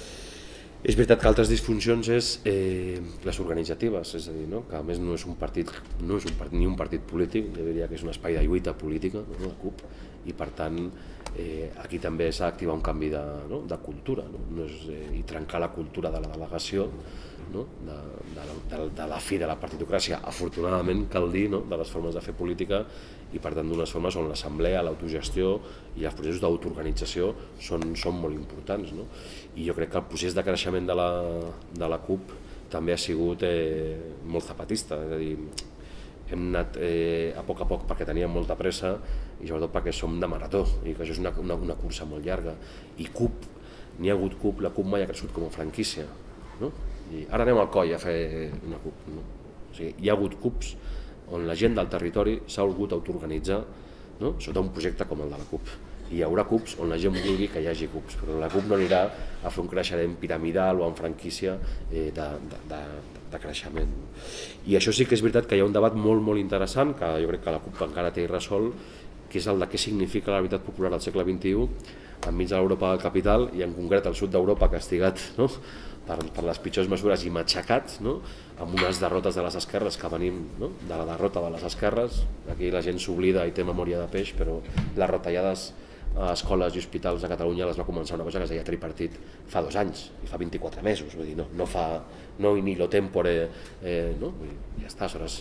És veritat que altres disfuncions és eh, les organitzatives, és a dir, no? Que a més no és un partit, no és un part, ni un partit polític, jo diria que és un espai de lluita política, no? La CUP, i per tant eh, aquí també s'ha d'activar un canvi de, no? de cultura, no? No és, eh, i trencar la cultura de la delegació, no? de, de, de, de la fi de la partitocràcia, afortunadament cal dir, no? De les formes de fer política i per tant d'unes formes on l'assemblea, l'autogestió i els processos d'autoorganització són, són molt importants, no? I jo crec que el procés de creixement de la, de la CUP també ha sigut eh, molt zapatista, és a dir, hem anat eh, a poc a poc perquè teníem molta pressa i sobretot perquè som de marató i que això és una, una, una cursa molt llarga. I CUP, n'hi ha hagut CUP, la CUP mai ha crescut com a franquícia, no? I ara anem al coll a fer una CUP, no? O sigui, hi ha hagut CUPs on la gent del territori s'ha volgut autoorganitzar, no? Sota un projecte com el de la CUP. I hi haurà CUPs on la gent vulgui que hi hagi CUPs, però la CUP no anirà a fer un creixement piramidal o en franquícia eh, de, de, de, de creixement. I això sí que és veritat que hi ha un debat molt, molt interessant, que jo crec que la CUP encara té irresolt, que és el de què significa la veritat popular al segle vint-i-u enmig de l'Europa del capital i en concret al sud d'Europa castigat, no? per, per les pitjors mesures i matxacat, no? Amb unes derrotes de les esquerres que venim, no? De la derrota de les esquerres. Aquí la gent s'oblida i té memòria de peix, però les retallades a escoles i hospitals a Catalunya les va començar una cosa que es deia tripartit fa dos anys i fa vint-i-quatre mesos, vull dir, no, no fa no ni lo tempore, eh, no? Vull dir, ja està, aleshores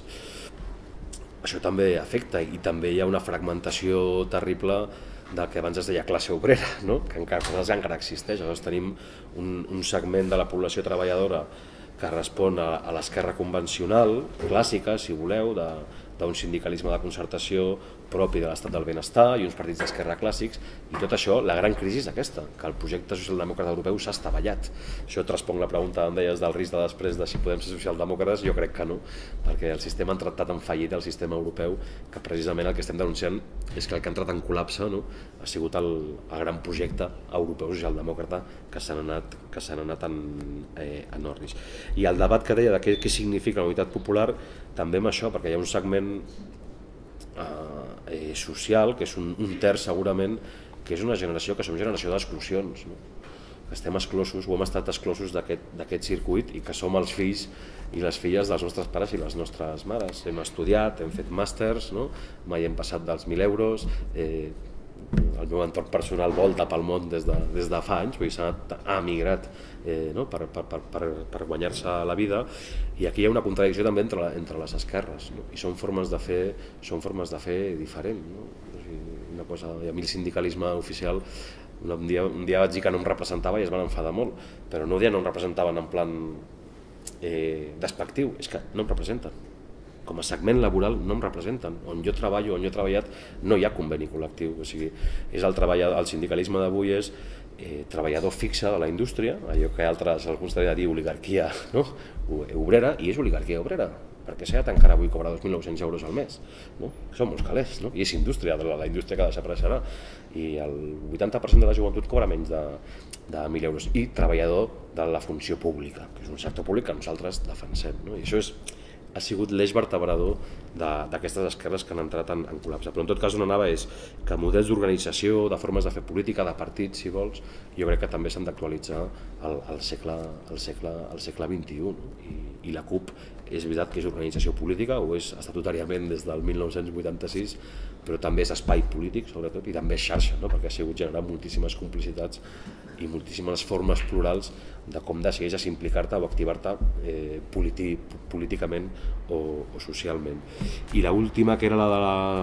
això també afecta i també hi ha una fragmentació terrible del que abans es deia classe obrera, no? Que encara, encara existeix. Aleshores tenim un, un segment de la població treballadora que respon a, a l'esquerra convencional, clàssica, si voleu, de, d'un sindicalisme de concertació propi de l'estat del benestar i uns partits d'esquerra clàssics, i tot això, la gran crisi és aquesta, que el projecte socialdemòcrata europeu s'ha estavellat. Això et responc la pregunta que em deies del risc de després de si podem ser socialdemòcrates, jo crec que no, perquè el sistema ha entrat en fallida, el sistema europeu, que precisament el que estem denunciant és que el que ha entrat en col·lapse, no? Ha sigut el, el gran projecte europeu socialdemòcrata que s'han anat, que s'han anat en, eh, en orris. I el debat que deia de què, què significa la unitat popular, també amb això, perquè hi ha un segment eh, eh, social, que és un, un terç segurament, que és una generació que som generació d'exclusions, no? Que estem exclosos, o hem estat exclosos d'aquest circuit i que som els fills i les filles dels nostres pares i les nostres mares. Hem estudiat, hem fet màsters, no? Mai hem passat dels mil euros, eh, el meu entorn personal volta pel món des de, des de fa anys, vull dir, ha emigrat eh, no? per, per, per, per, per guanyar-se la vida, i aquí hi ha una contradicció també entre, entre les esquerres, no? I són formes de fer, són formes de fer diferent, no? O sigui, una cosa, i a mi el sindicalisme oficial, un dia, un dia vaig dir que no em representava i es van enfadar molt, però no ho dia no em representaven en plan eh, despectiu, és que no em representen. Com a segment laboral no em representen. On jo treballo, on jo he treballat, no hi ha conveni col·lectiu. O sigui, és el, el sindicalisme d'avui és eh, treballador fixe de la indústria, allò que altres, alguns t'havien de dir oligarquia, no? Obrera, i és oligarquia obrera, perquè Seat encara avui cobra dos mil nou-cents euros al mes, no? Són molts calés, no? I és indústria, la, la indústria que desapareixerà, i el vuitanta per cent de la joventut cobra menys de, de mil euros, i treballador de la funció pública, que és un sector públic que nosaltres defensem, no? I això és ha sigut l'eix vertebrador d'aquestes esquerres que han entrat en, en col·lapse. Però en tot cas on anava és que models d'organització, de formes de fer política, de partits, si vols, jo crec que també s'han d'actualitzar al, al, segle, al, segle, al segle vint-i-u. No? I, I la CUP és veritat que és organització política, ho és estatutàriament des del mil nou-cents vuitanta-sis, però també és espai polític, sobretot, i també és xarxa, no? Perquè ha sigut generar moltíssimes complicitats i moltíssimes formes plurals de com decideixes implicar-te o activar-te eh, políticament o, o socialment. I l'última, que era la de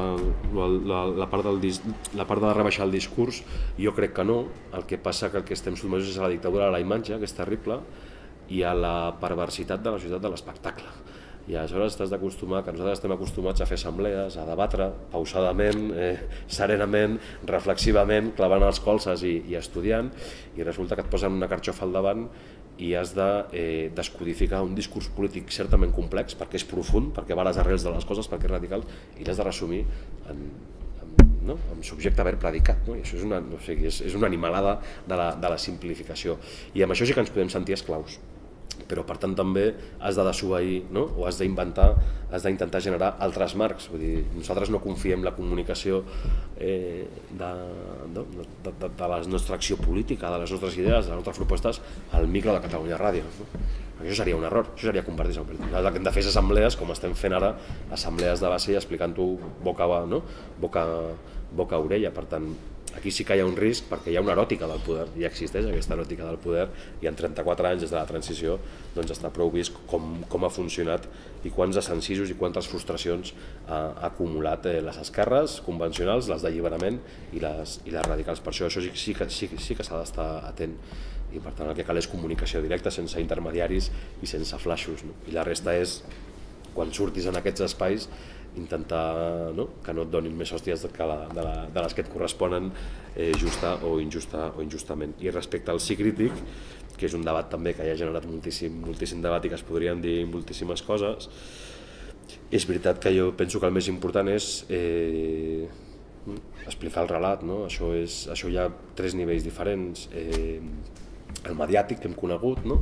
la, la, la, part del, la part de rebaixar el discurs, jo crec que no. El que passa que el que estem sotmesos és a la dictadura de la imatge, que és terrible, i a la perversitat de la societat de l'espectacle. I aleshores t'has d'acostumar, que nosaltres estem acostumats a fer assemblees, a debatre pausadament, eh, serenament, reflexivament, clavant els colzes i, i estudiant, i resulta que et posen una carxofa al davant i has de eh, descodificar un discurs polític certament complex, perquè és profund, perquè va a les arrels de les coses, perquè és radical, i l'has de resumir en, en, no? en subjecte verb predicat. No? I això és una, no sé, és, és una animalada de la, de la simplificació. I amb això sí que ens podem sentir esclaus. Però per tant també has de desobeir, no? O has d'inventar, has d'intentar generar altres marcs. Vull dir, nosaltres no confiem la comunicació eh, de, de, de, de, de la nostra acció política, de les nostres idees, de les nostres propostes al micro de Catalunya Ràdio. No? Això seria un error, això seria convertir-se en polític. El que hem de fer és assemblees, com estem fent ara, assemblees de base i explicant-ho boca a no? boca, boca a orella. Per tant, aquí sí que hi ha un risc perquè hi ha una eròtica del poder, ja existeix aquesta eròtica del poder, i en trenta-quatre anys des de la transició doncs està prou vist com, com ha funcionat i quants ascensisos i quantes frustracions ha, ha acumulat eh, les esquerres convencionals, les d'alliberament i les, i les radicals. Per això això sí, sí que, sí, sí que s'ha d'estar atent, i per tant el que cal és comunicació directa, sense intermediaris i sense flaixos, no? I la resta és, quan surtis en aquests espais, intentar no? que no et donin més hòsties que la, de, la, de les que et corresponen eh, justa o injusta o injustament. I respecte al sí crític, que és un debat també que ja ha generat moltíssim, moltíssim debat i que es podrien dir moltíssimes coses, és veritat que jo penso que el més important és eh, explicar el relat, no? Això, és, això hi ha tres nivells diferents, eh, el mediàtic que hem conegut, no?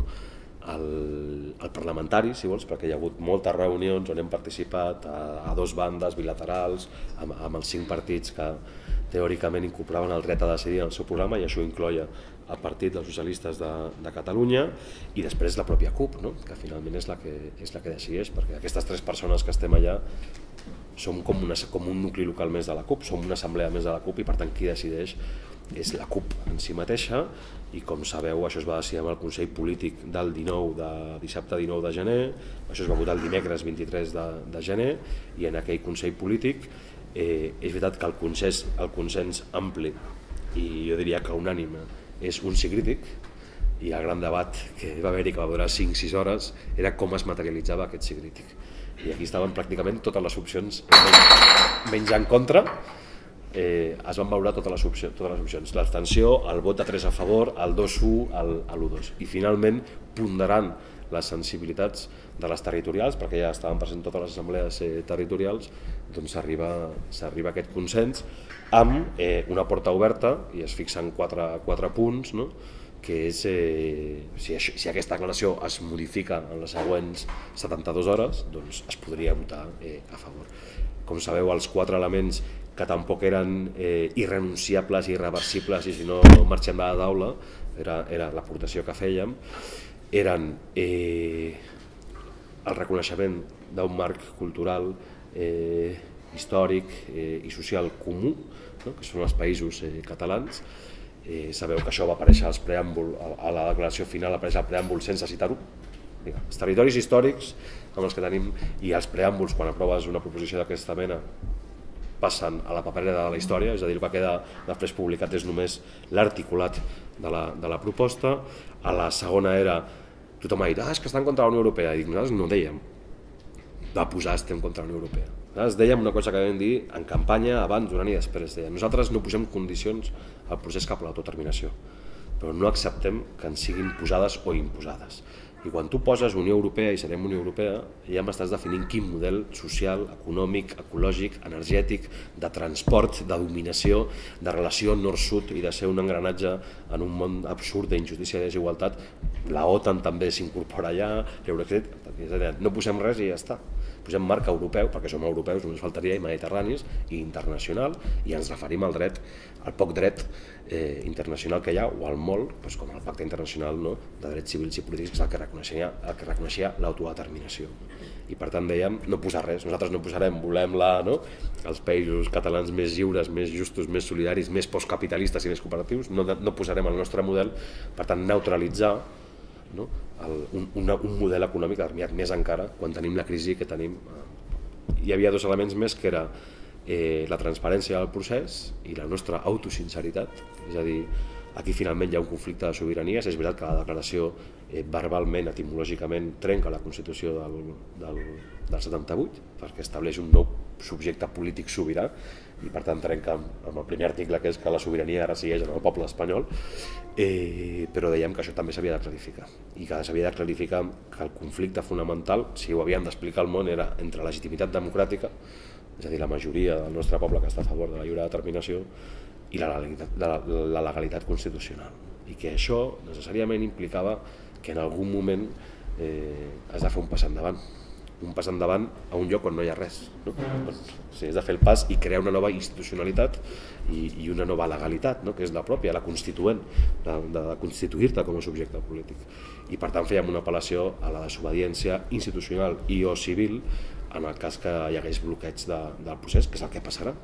El, el parlamentari, si vols, perquè hi ha hagut moltes reunions on hem participat a, a dos bandes bilaterals amb, amb els cinc partits que teòricament incorporaven el dret a decidir en el seu programa, i això incloia el Partit dels Socialistes de, de Catalunya i després la pròpia CUP, no? Que finalment és la que, és la que decideix, perquè aquestes tres persones que estem allà som com, una, com un nucli local més de la CUP, som una assemblea més de la CUP, i per tant qui decideix és la CUP en si mateixa. I com sabeu, això es va decidir amb el Consell Polític del dinou de dissabte dinou de gener, això es va votar el dimecres vint-i-tres de, de gener, i en aquell Consell Polític eh, és veritat que el consens, el consens ampli, i jo diria que unànime, és un sí crític, i el gran debat que va haver-hi, que va durar cinc sis hores, era com es materialitzava aquest sí crític. I aquí estaven pràcticament totes les opcions, menys, menys en contra, Eh, es van valorar totes les opcions, totes les opcions, l'abstenció, el vot de tres a favor, el dos u, l'u dos, i finalment ponderant les sensibilitats de les territorials, perquè ja estaven presents totes les assemblees eh, territorials, doncs s'arriba a aquest consens amb eh, una porta oberta, i es fixen quatre, quatre punts, no? Que és eh, si, això, si aquesta declaració es modifica en les següents setanta-dues hores, doncs es podria votar eh, a favor. Com sabeu, els quatre elements que tampoc eren eh, irrenunciables, irreversibles, i si no marxem de la taula, era, era l'aportació que fèiem, eren eh, el reconeixement d'un marc cultural, eh, històric eh, i social comú, no? Que són els països eh, catalans. Eh, sabeu que això va aparèixer als preàmbul, a la declaració final apareix el preàmbul sense citar-ho. Els territoris històrics amb els que tenim i els preàmbuls, quan aproves una proposició d'aquesta mena, passen a la paperera de la història, és a dir, el que queda després publicat és només l'articulat de, la, de la proposta. A la segona era, tothom ha dit, ah, és que estan contra la Unió Europea, i dic, nosaltres no dèiem, va posar estem contra la Unió Europea. Nosaltres dèiem una cosa que vam dir en campanya, abans, durant i després, dèiem, nosaltres no posem condicions al procés cap a l'autodeterminació, però no acceptem que ens siguin posades o imposades. I quan tu poses Unió Europea i serem Unió Europea, ja m'estàs definint quin model social, econòmic, ecològic, energètic, de transport, de dominació, de relació nord-sud i de ser un engranatge en un món absurd d'injustícia i desigualtat. La OTAN també s'incorpora allà, l'Eurocret, no posem res i ja està. Posem marc europeu, perquè som europeus, només faltaria, i mediterranis, i internacional, i ens referim al dret, al poc dret eh, internacional que hi ha, o al molt, doncs com el Pacte Internacional, no?, de Drets Civils i Polítics, que és el que reconeixia, el que reconeixia l'autodeterminació. I per tant dèiem, no posar res, nosaltres no posarem, volem la, no?, els països catalans més lliures, més justos, més solidaris, més postcapitalistes i més cooperatius, no, no posarem el nostre model, per tant neutralitzar, no?, el, un, una, un model econòmic determinat, més encara quan tenim la crisi que tenim. Hi havia dos elements més, que era eh, la transparència del procés i la nostra autosinceritat, és a dir, aquí finalment hi ha un conflicte de sobiranies. És veritat que la declaració eh, verbalment, etimològicament, trenca la Constitució del, del, del setanta-vuit, perquè estableix un nou subjecte polític sobirà, i per tant trenca amb el primer article, que és que la sobirania resideix en el poble espanyol, eh, però dèiem que això també s'havia de clarificar, i que s'havia de clarificar que el conflicte fonamental, si ho havíem d'explicar al món, era entre legitimitat democràtica, és a dir, la majoria del nostre poble que està a favor de la lliure determinació, i la legalitat, la, la legalitat constitucional, i que això necessàriament implicava que en algun moment eh, has de fer un pas endavant, un pas endavant a un lloc on no hi ha res, no? Doncs, o sigui, has de fer el pas i crear una nova institucionalitat i, i una nova legalitat, no?, que és la pròpia, la constituent, de, de constituir-te com a subjecte polític. I per tant fèiem una apel·lació a la desobediència institucional i o civil en el cas que hi hagués bloqueig de, del procés, que és el que passarà.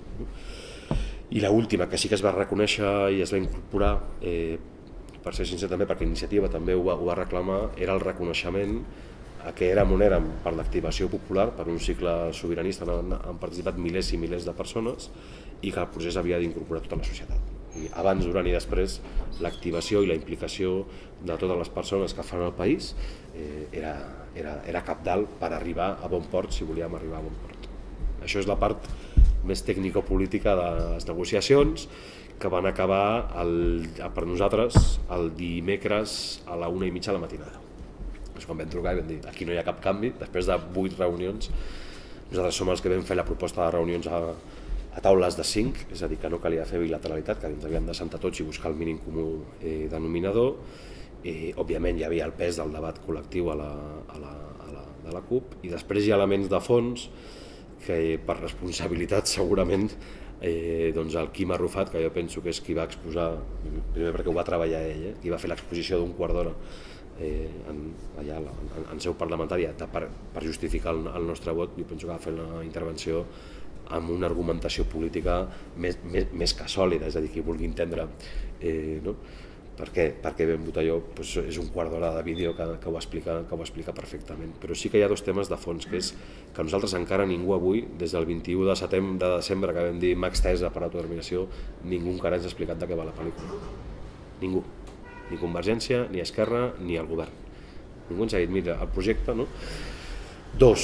I l'última, que sí que es va reconèixer i es va incorporar, eh, per ser sincer també, perquè Iniciativa també ho va, ho va reclamar, era el reconeixement a que érem on érem per l'activació popular, per un cicle sobiranista on han participat milers i milers de persones, i que el procés havia d'incorporar tota la societat. I abans, durant i després, l'activació i la implicació de totes les persones que fan el país eh, era, era, era cabdal per arribar a bon port, si volíem arribar a bon port. Això és la part més tècnico-política de les negociacions, que van acabar el, per nosaltres el dimecres a la una i mitja de la matinada. Quan vam trucar i vam dir, aquí no hi ha cap canvi, després de vuit reunions, nosaltres som els que vam fer la proposta de reunions a, a taules de cinc, és a dir, que no calia fer bilateralitat, que ens havíem de sentar tots i buscar el mínim comú eh, denominador. Eh, òbviament hi havia el pes del debat col·lectiu a la, a la, a la, de la CUP, i després hi ha elements de fons que per responsabilitat segurament eh, doncs el Quim Arrufat, que jo penso que és qui va exposar, primer perquè ho va treballar ell, eh, qui va fer l'exposició d'un quart d'hora Eh, en, allà en, en seu parlamentària de, per, per justificar el, el nostre vot. Jo penso que va fer una intervenció amb una argumentació política més, més, més que sòlida, és a dir, qui vulgui entendre eh, no? per, què, per què vam votar jo, doncs és un quart d'hora de vídeo que, que, ho explica, que ho explica perfectament. Però sí que hi ha dos temes de fons, que és que nosaltres encara ningú avui, des del vint-i-u de setembre de desembre, que vam dir mà extesa per l'autodeterminació, ningú encara ens ha explicat de què va la pel·lícula. Ningú. Ni Convergència, ni Esquerra, ni el govern. Ningú ens ha dit, mira, el projecte, no? Dos,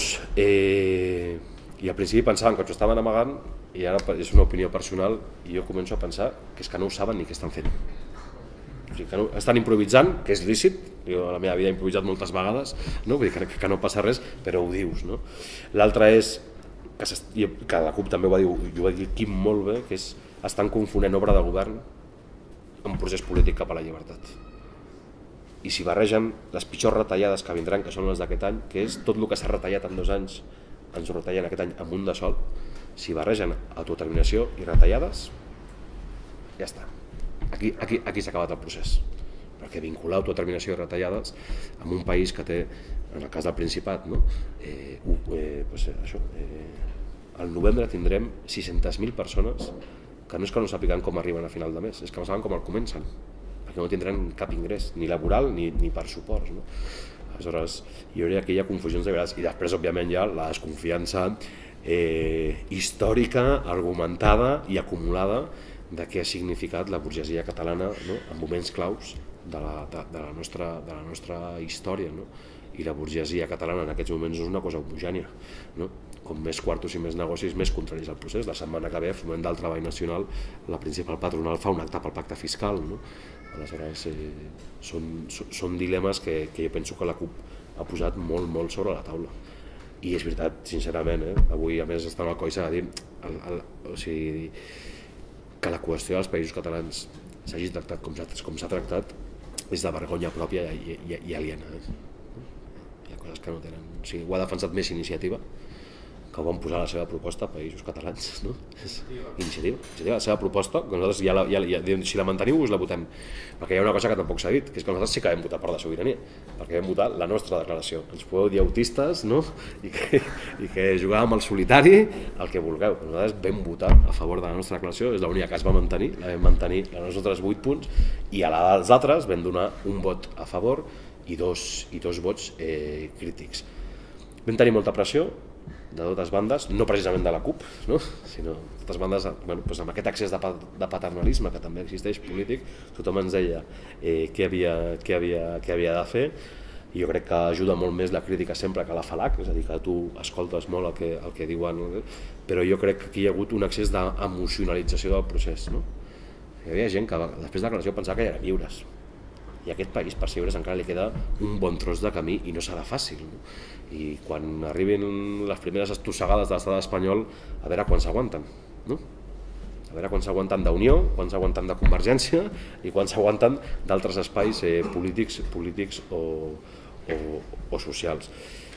eh, i al principi pensaven que ens ho estaven amagant, i ara és una opinió personal, i jo començo a pensar que és que no ho saben ni què estan fent. O sigui, que no, estan improvisant, que és lícit, jo a la meva vida he improvisat moltes vegades, no? Vull dir que, que no passa res, però ho dius, no? L'altre és, que, que la CUP també ho va dir, i ho va dir Quim molt bé, que és estan confonent obra de govern un procés polític cap a la llibertat. I si barregen les pitjors retallades que vindran, que són les d'aquest any, que és tot el que s'ha retallat en dos anys, ens ho retallen aquest any amb un de sol, Si barregen autodeterminació i retallades, ja està. Aquí, aquí, aquí s'ha acabat el procés. Perquè vincular autodeterminació i retallades en un país que té, en el cas del Principat, no? eh, eh, pues això, eh, al novembre tindrem sis-centes mil persones que no és que no sàpiguen com arriben a final de mes, és que no saben com el comencen, perquè no tindran cap ingrés, ni laboral ni, ni per suports. No? Aleshores, jo crec que hi ha confusions de vegades, i després, òbviament, hi ha la desconfiança eh, històrica, argumentada i acumulada de què ha significat la burgesia catalana, no? En moments claus de la, de, de la, nostra, de la nostra història. No? I la burgesia catalana en aquests moments és una cosa homogènia. No? Com més quartos i més negocis, més contraris al procés. La setmana que ve, Foment del Treball Nacional, la principal patronal fa un acte pel pacte fiscal. No? Aleshores, eh, són, són dilemes que, que jo penso que la CUP ha posat molt, molt sobre la taula. I és veritat, sincerament, eh? Avui a més està en el coll, s'ha de dir, el, el, o sigui, que la qüestió dels països catalans s'hagi tractat com s'ha com s'ha tractat és de vergonya pròpia i, i, i aliena. Eh? Hi ha coses que no tenen... O sigui, ho ha defensat més Iniciativa, que ho van posar a la seva proposta, països catalans, no? És iniciativa, iniciativa, la seva proposta, que nosaltres ja la, ja, ja, si la manteniu us la votem, perquè hi ha una cosa que tampoc s'ha dit, que és que nosaltres sí que vam votar per la sobirania, perquè vam votar la nostra declaració, ens podeu dir autistes, no? I que, i que jugàvem al solitari, el que vulgueu, nosaltres vam votar a favor de la nostra declaració, és l'única que es va mantenir, la vam mantenir les nostres vuit punts, i a la dels altres vam donar un vot a favor i dos, i dos vots eh, crítics. Vam tenir molta pressió de totes bandes, no precisament de la CUP, no? Sinó de totes bandes, bueno, doncs amb aquest accés de, de paternalisme que també existeix polític, tothom ens deia eh, què, havia, què, havia, què havia de fer, i jo crec que ajuda molt més la crítica sempre que la falac, és a dir, que tu escoltes molt el que, el que diuen, però jo crec que aquí hi ha hagut un accés d'emocionalització del procés. No? Hi havia gent que després de la declaració pensava que ja eren lliures, i a aquest país per ser lliures encara li queda un bon tros de camí i no serà fàcil. No? I quan arribin les primeres estossegades de l'estat espanyol, a veure quan s'aguanten. No? A veure quan s'aguanten d'Unió, quan s'aguanten de Convergència i quan s'aguanten d'altres espais eh, polítics, polítics o, o, o socials.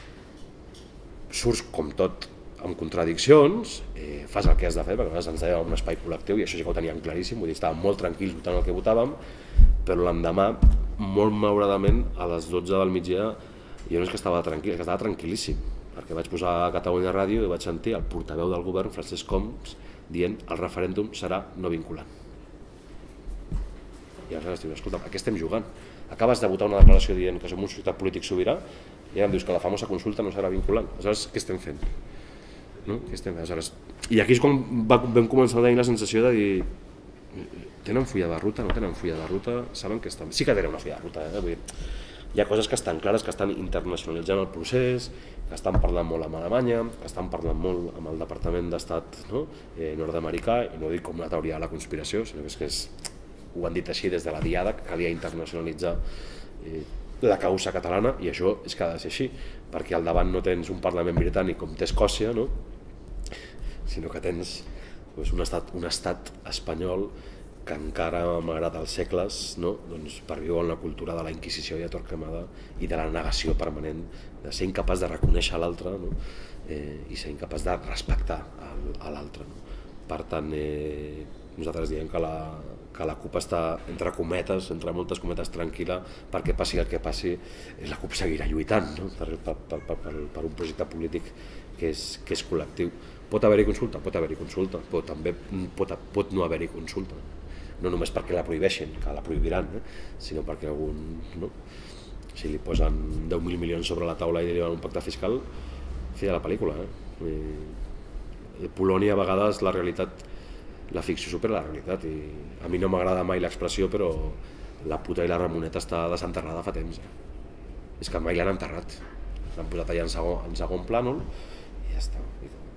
Surts com tot amb contradiccions, eh, fas el que has de fer, perquè nosaltres ens dèiem un espai col·lectiu i això sí que ho teníem claríssim, vull dir, estàvem molt tranquils votant el que votàvem, però l'endemà, molt malauradament, a les dotze del migdia, jo no és que estava tranquil, és que estava tranquil·líssim, perquè vaig posar a Catalunya Ràdio i vaig sentir el portaveu del govern, Francesc Homs, dient el referèndum serà no vinculant. I aleshores dius, escolta, a què estem jugant? Acabes de votar una declaració dient que som un societat polític sobirà i ara em dius que la famosa consulta no serà vinculant. Aleshores, què estem fent? No? Què estem fent? Aleshores, i aquí és quan vam començar a tenir la sensació de dir tenen fulla de ruta, no tenen fulla de ruta, saben que estan... Sí que tenen una fulla de ruta, eh? Vull dir, hi ha coses que estan clares, que estan internacionalitzant el procés, que estan parlant molt amb Alemanya, que estan parlant molt amb el Departament d'Estat, no? eh, nord-americà, i no dic com una teoria de la conspiració, sinó que és que és, ho han dit així des de la Diada, que calia internacionalitzar eh, la causa catalana, i això és que ha de ser així, perquè al davant no tens un Parlament britànic com té Escòcia, no? Sinó que tens pues, un, estat, un estat espanyol que encara, malgrat els segles, no? doncs perviu en la cultura de la Inquisició i de Torquemada i de la negació permanent, de ser incapaç de reconèixer l'altre, no? eh, i ser incapaç de respectar a l'altre. No? Per tant, eh, nosaltres diem que la, que la CUP està, entre cometes, entre moltes cometes, tranquil·la, perquè passi el que passi, la CUP seguirà lluitant, no? per, per, per, per, per un projecte polític que és, que és col·lectiu. Pot haver-hi consulta? Pot haver-hi consulta, però també pot, pot no haver-hi consulta. No només perquè la prohibeixin, que la prohibiran, eh? sinó perquè algun, no? si li posen deu mil milions sobre la taula i li diuen un pacte fiscal, fi de la pel·lícula. Eh? I Polònia a vegades la realitat, la ficció supera la realitat, i a mi no m'agrada mai l'expressió, però la puta i la Ramoneta està desenterrada fa temps. Eh? És que mai l'han enterrat, l'han posat allà en segon, en segon plànol i ja està.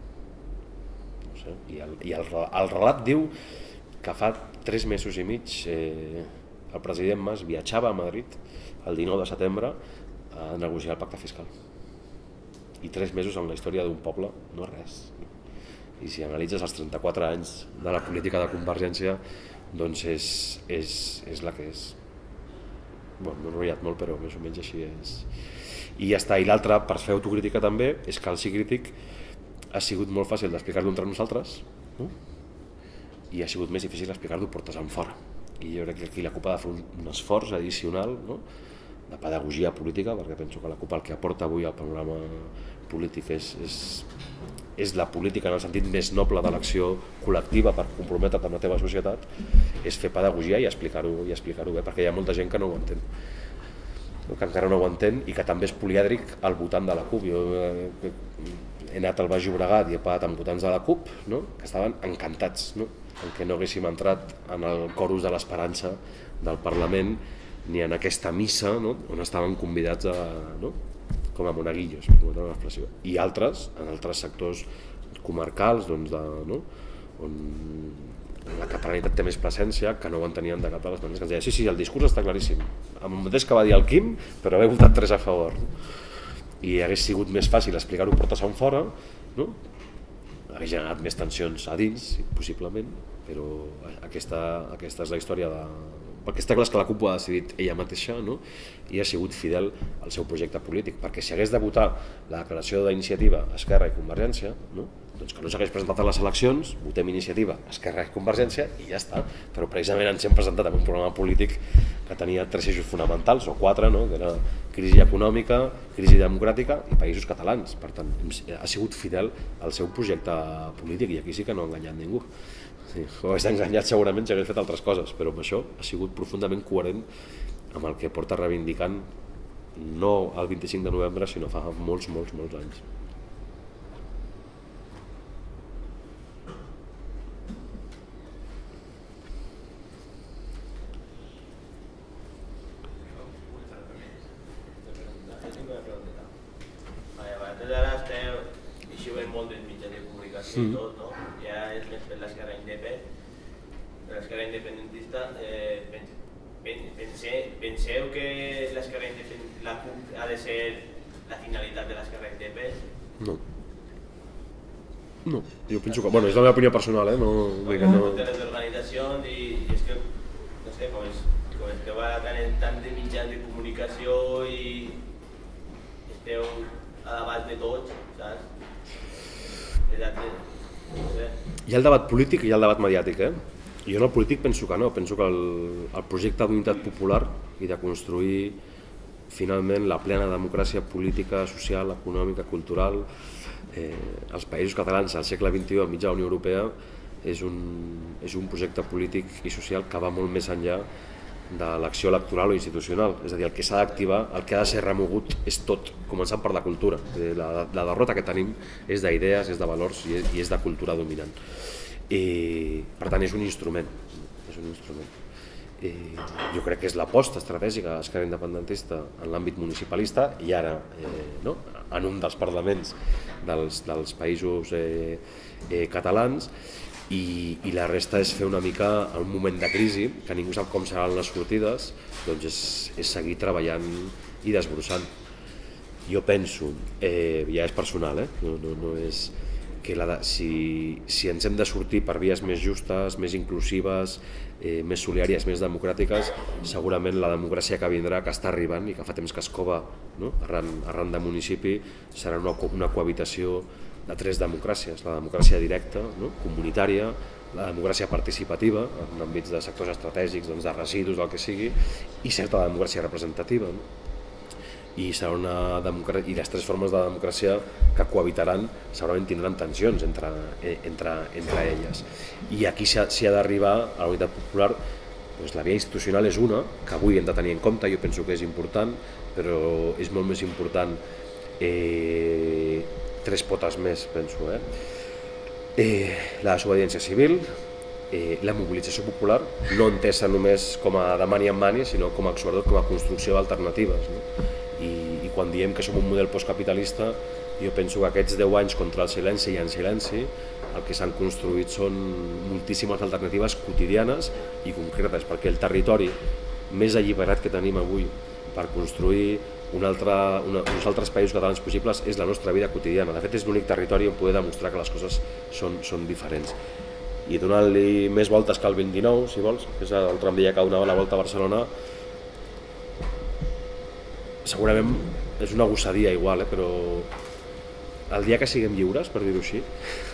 No sé. I, el, i el, el relat diu que fa tres mesos i mig eh, el president Mas viatjava a Madrid el dinou de setembre a negociar el pacte fiscal. I tres mesos en la història d'un poble no és res. I si analitzes els trenta-quatre anys de la política de Convergència, doncs és, és, és la que és. Bueno, m'he enrotllat molt, però més o menys així és. I ja està. I l'altre, per fer autocrítica també, és cal ser crític ha sigut molt fàcil d'explicar-ho entre nosaltres, no? I ha sigut més difícil explicar-ho portes en fora. I jo crec que aquí la CUP ha de fer un, un esforç addicional, no? De pedagogia política, perquè penso que la CUP el que aporta avui al panorama polític és, és, és la política en el sentit més noble de l'acció col·lectiva per comprometre't amb la teva societat, és fer pedagogia i explicar-ho i explicar-ho bé, perquè hi ha molta gent que no ho entén, que encara no ho entén i que també és polièdric al votant de la CUP. Jo eh, he anat al Baix Llobregat i he parlat amb votants de la CUP, no? Que estaven encantats, no? En què no haguéssim entrat en el corus de l'esperança del Parlament ni en aquesta missa, no? On estaven convidats a, no? Com a monaguillos, per l'expressió. I altres, en altres sectors comarcals, doncs de, no? On la catalanitat té més presència, que no ho entenien de cap de les maneres, que ens deia, sí, sí, el discurs està claríssim, el mateix que va dir el Quim, però haver votat tres a favor. I hagués sigut més fàcil explicar-ho portes enfora, no? Hagués generat més tensions a dins, possiblement, però aquesta, aquesta és la història de... Perquè està clar que la CUP ho ha decidit ella mateixa, no? I ha sigut fidel al seu projecte polític, perquè si hagués de votar la declaració d'Iniciativa, Esquerra i Convergència, no? Doncs que no s'hagués presentat a les eleccions, votem Iniciativa, Esquerra i Convergència i ja està. Però precisament ens hem presentat amb un programa polític que tenia tres eixos fonamentals, o quatre, no? Que era crisi econòmica, crisi democràtica i països catalans. Per tant, ha sigut fidel al seu projecte polític i aquí sí que no ha enganyat ningú. Sí, ho hagués enganyat segurament si hagués fet altres coses, però amb això ha sigut profundament coherent amb el que porta reivindicant no el vint-i-cinc de novembre, sinó fa molts, molts, molts anys. Ara esteu, això ve molt dels mitjans de comunicació i tot, no? Ja és més per l'esquerra independent, per l'esquerra independentista. Eh, pense, penseu que l'esquerra independentista, la CUP ha de ser la finalitat de l'esquerra independent? No. No, jo penso que... Bueno, és la meva opinió personal, eh? No, Perquè no... no... de les organitzacions i, i és que, no sé, com és, com és que va tant, tant de mitjans de comunicació i esteu a l'abast de tots, saps? No sé. Hi ha el debat polític i hi ha el debat mediàtic, eh? Jo en el polític penso que no, penso que el, el projecte d'unitat popular i de construir finalment la plena democràcia política, social, econòmica, cultural eh, als països catalans al segle vint-i-u enmig de la Unió Europea és un, és un projecte polític i social que va molt més enllà de l'acció electoral o institucional. És a dir, el que s'ha d'activar, el que ha de ser remogut és tot, començant per la cultura. La, la derrota que tenim és d'idees, és de valors i és, i és de cultura dominant. I, per tant, és un instrument. És un instrument. I, jo crec que és l'aposta estratègica de l'esquerra independentista en l'àmbit municipalista i ara eh, no? En un dels parlaments dels, dels països eh, eh, catalans. I, i la resta és fer una mica en un moment de crisi, que ningú sap com seran les sortides, doncs és, és seguir treballant i desbrossant. Jo penso, eh, ja és personal, eh? no, no, no és que la, si, si ens hem de sortir per vies més justes, més inclusives, eh, més solidàries, més democràtiques, segurament la democràcia que vindrà, que està arribant i que fa temps que es cova, no? arran, arran de municipi, serà una, una cohabitació de tres democràcies, la democràcia directa, no? Comunitària, la democràcia participativa, en àmbits de sectors estratègics, doncs de residus, del que sigui, i certa democràcia representativa. No? I, serà una democràcia, i les tres formes de democràcia que cohabitaran segurament tindran tensions entre, entre, entre elles. I aquí s'hi ha, ha d'arribar a la unitat popular. Doncs la via institucional és una, que avui hem de tenir en compte, jo penso que és important, però és molt més important eh, tres potes més, penso, eh? Eh, la desobediència civil, eh, la mobilització popular, no entesa només com a de mani en mani, sinó com a, sobretot com a construcció d'alternatives. No? I, I quan diem que som un model postcapitalista, jo penso que aquests deu anys contra el silenci i en silenci, el que s'han construït són moltíssimes alternatives quotidianes i concretes, perquè el territori més alliberat que tenim avui per construir Un altre, una, uns altres països catalans possibles és la nostra vida quotidiana. De fet, és l'únic territori on poder demostrar que les coses són, són diferents. I donant-li més voltes que el vint-i-nou, si vols, que és el tramvia que donava la volta a Barcelona, segurament és una gossadia igual, eh, però el dia que siguem lliures, per dir-ho així,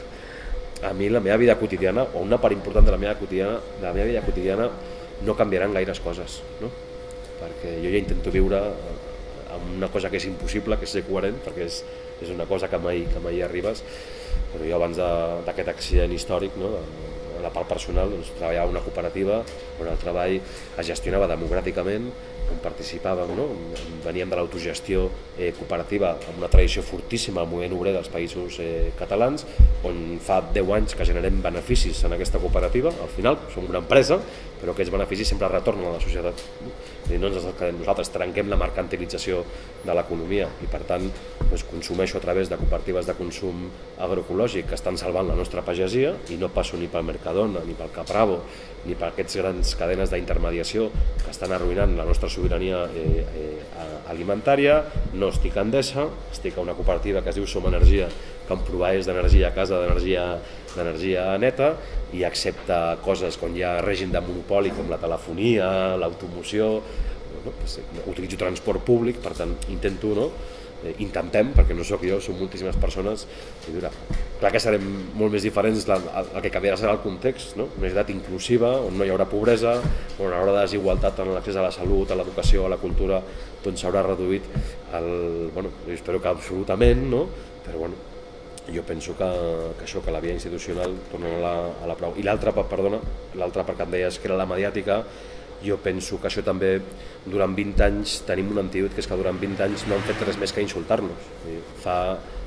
a mi la meva vida quotidiana, o una part important de la meva quotidiana, de la meva vida quotidiana no canviaran gaires coses, no? Perquè jo ja intento viure amb una cosa que és impossible, que és ser coherent, perquè és, és una cosa que mai, que mai arribes, però jo abans d'aquest accident històric, no? De la part personal, doncs, treballava en una cooperativa on el treball es gestionava democràticament, on participàvem, no? Veníem de l'autogestió eh, cooperativa amb una tradició fortíssima al moviment obrer dels països eh, catalans, on fa deu anys que generem beneficis en aquesta cooperativa, al final som una empresa, però aquests beneficis sempre retornen a la societat. I no ens els quedem nosaltres, trenquem la mercantilització de l'economia i per tant doncs, consumeixo a través de cooperatives de consum agroecològic que estan salvant la nostra pagesia i no passo ni pel Mercadona, ni pel Capravo, ni per aquestes grans cadenes d'intermediació que estan arruïnant la nostra sobirania eh, eh, alimentària. No estic a Endesa, estic a una cooperativa que es diu Som Energia, que em proveeix d'energia a casa, d'energia d'energia neta, i accepta coses quan hi ha règim de monopoli com la telefonia, l'automoció, no? Utilitzo transport públic, per tant intento, no? Eh, intentem, perquè no sóc jo, són moltíssimes persones, i dura. Clar que serem molt més diferents, el, el que canviarà serà el context, no? Una societat inclusiva, on no hi haurà pobresa, on hi haurà desigualtat en l'accés a la salut, a l'educació, a la cultura, doncs s'haurà reduït el... Bueno, jo espero que absolutament, no? Però bueno, jo penso que, que això, que la via institucional torna a la, a la prou. I l'altra, perdona, l'altra part que em deies que era la mediàtica, jo penso que això també, durant vint anys tenim un antídot, que és que durant vint anys no han fet res més que insultar-nos. Fa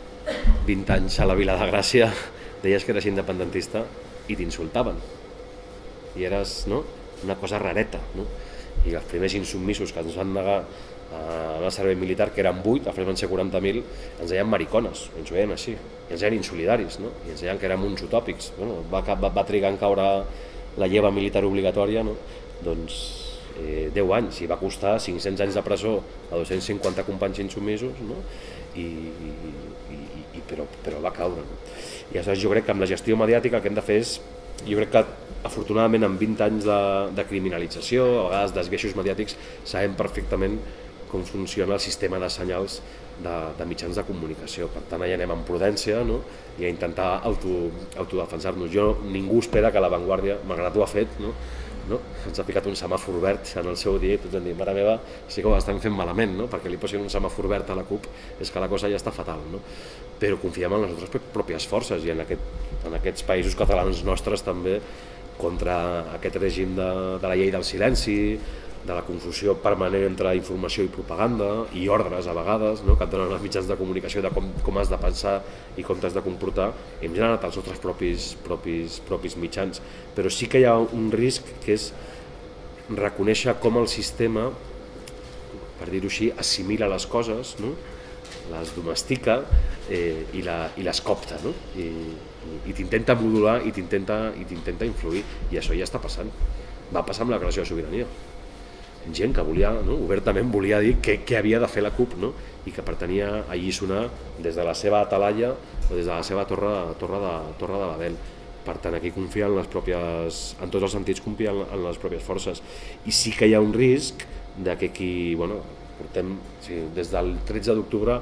vint anys a la Vila de Gràcia deies que eres independentista i t'insultaven. I eres, no?, una cosa rareta, no? I els primers insubmisos que ens van negar en el servei militar, que eren vuit, després van ser quaranta mil, ens deien maricones, ens ho deien així, i ens deien insolidaris, no? I ens deien que érem uns utòpics. Bueno, va, va, va trigar en caure la lleva militar obligatòria, no? Doncs eh, deu anys, i va costar cinc-cents anys de presó a dos-cents cinquanta companys insubmisos, no? I, i, i, però, però va caure. No? I aleshores jo crec que amb la gestió mediàtica el que hem de fer és, jo crec que afortunadament en vint anys de, de criminalització, a vegades d'esbiaixos mediàtics, sabem perfectament com funciona el sistema de senyals de, de mitjans de comunicació. Per tant, allà anem amb prudència, no? I a intentar auto, autodefensar-nos. Jo, ningú espera que La Vanguardia, malgrat ho ha fet, no? No? Ens ha ficat un semàfor verd en el seu dia i tots hem dit, mare meva, sí que ho estan fent malament, no? Perquè li posin un semàfor verd a la CUP, és que la cosa ja està fatal, no? Però confiem en les nostres pròpies forces i en, aquest, en aquests països catalans nostres també, contra aquest règim de, de la llei del silenci, de la confusió permanent entre informació i propaganda, i ordres a vegades, no?, que et donen els mitjans de comunicació de com, com has de pensar i com t'has de comportar. Hem generat els nostres propis, propis, propis mitjans, però sí que hi ha un risc, que és reconèixer com el sistema, per dir-ho així, assimila les coses, no?, les domestica eh, i, la, i les copta, no? I, i t'intenta modular i t'intenta i t'intenta influir, i això ja està passant. Va passar amb la declaració de sobirania. Gent que volia, no, obertament volia dir què, què havia de fer la CUP, no? I que pretenia alliçonar des de la seva atalaya o des de la seva torre, torre, de, torre de Babel. Per tant, aquí confia en les pròpies, en tots els sentits confia en, en les pròpies forces. I sí que hi ha un risc de que qui, bueno, portem, sí, des del tretze d'octubre,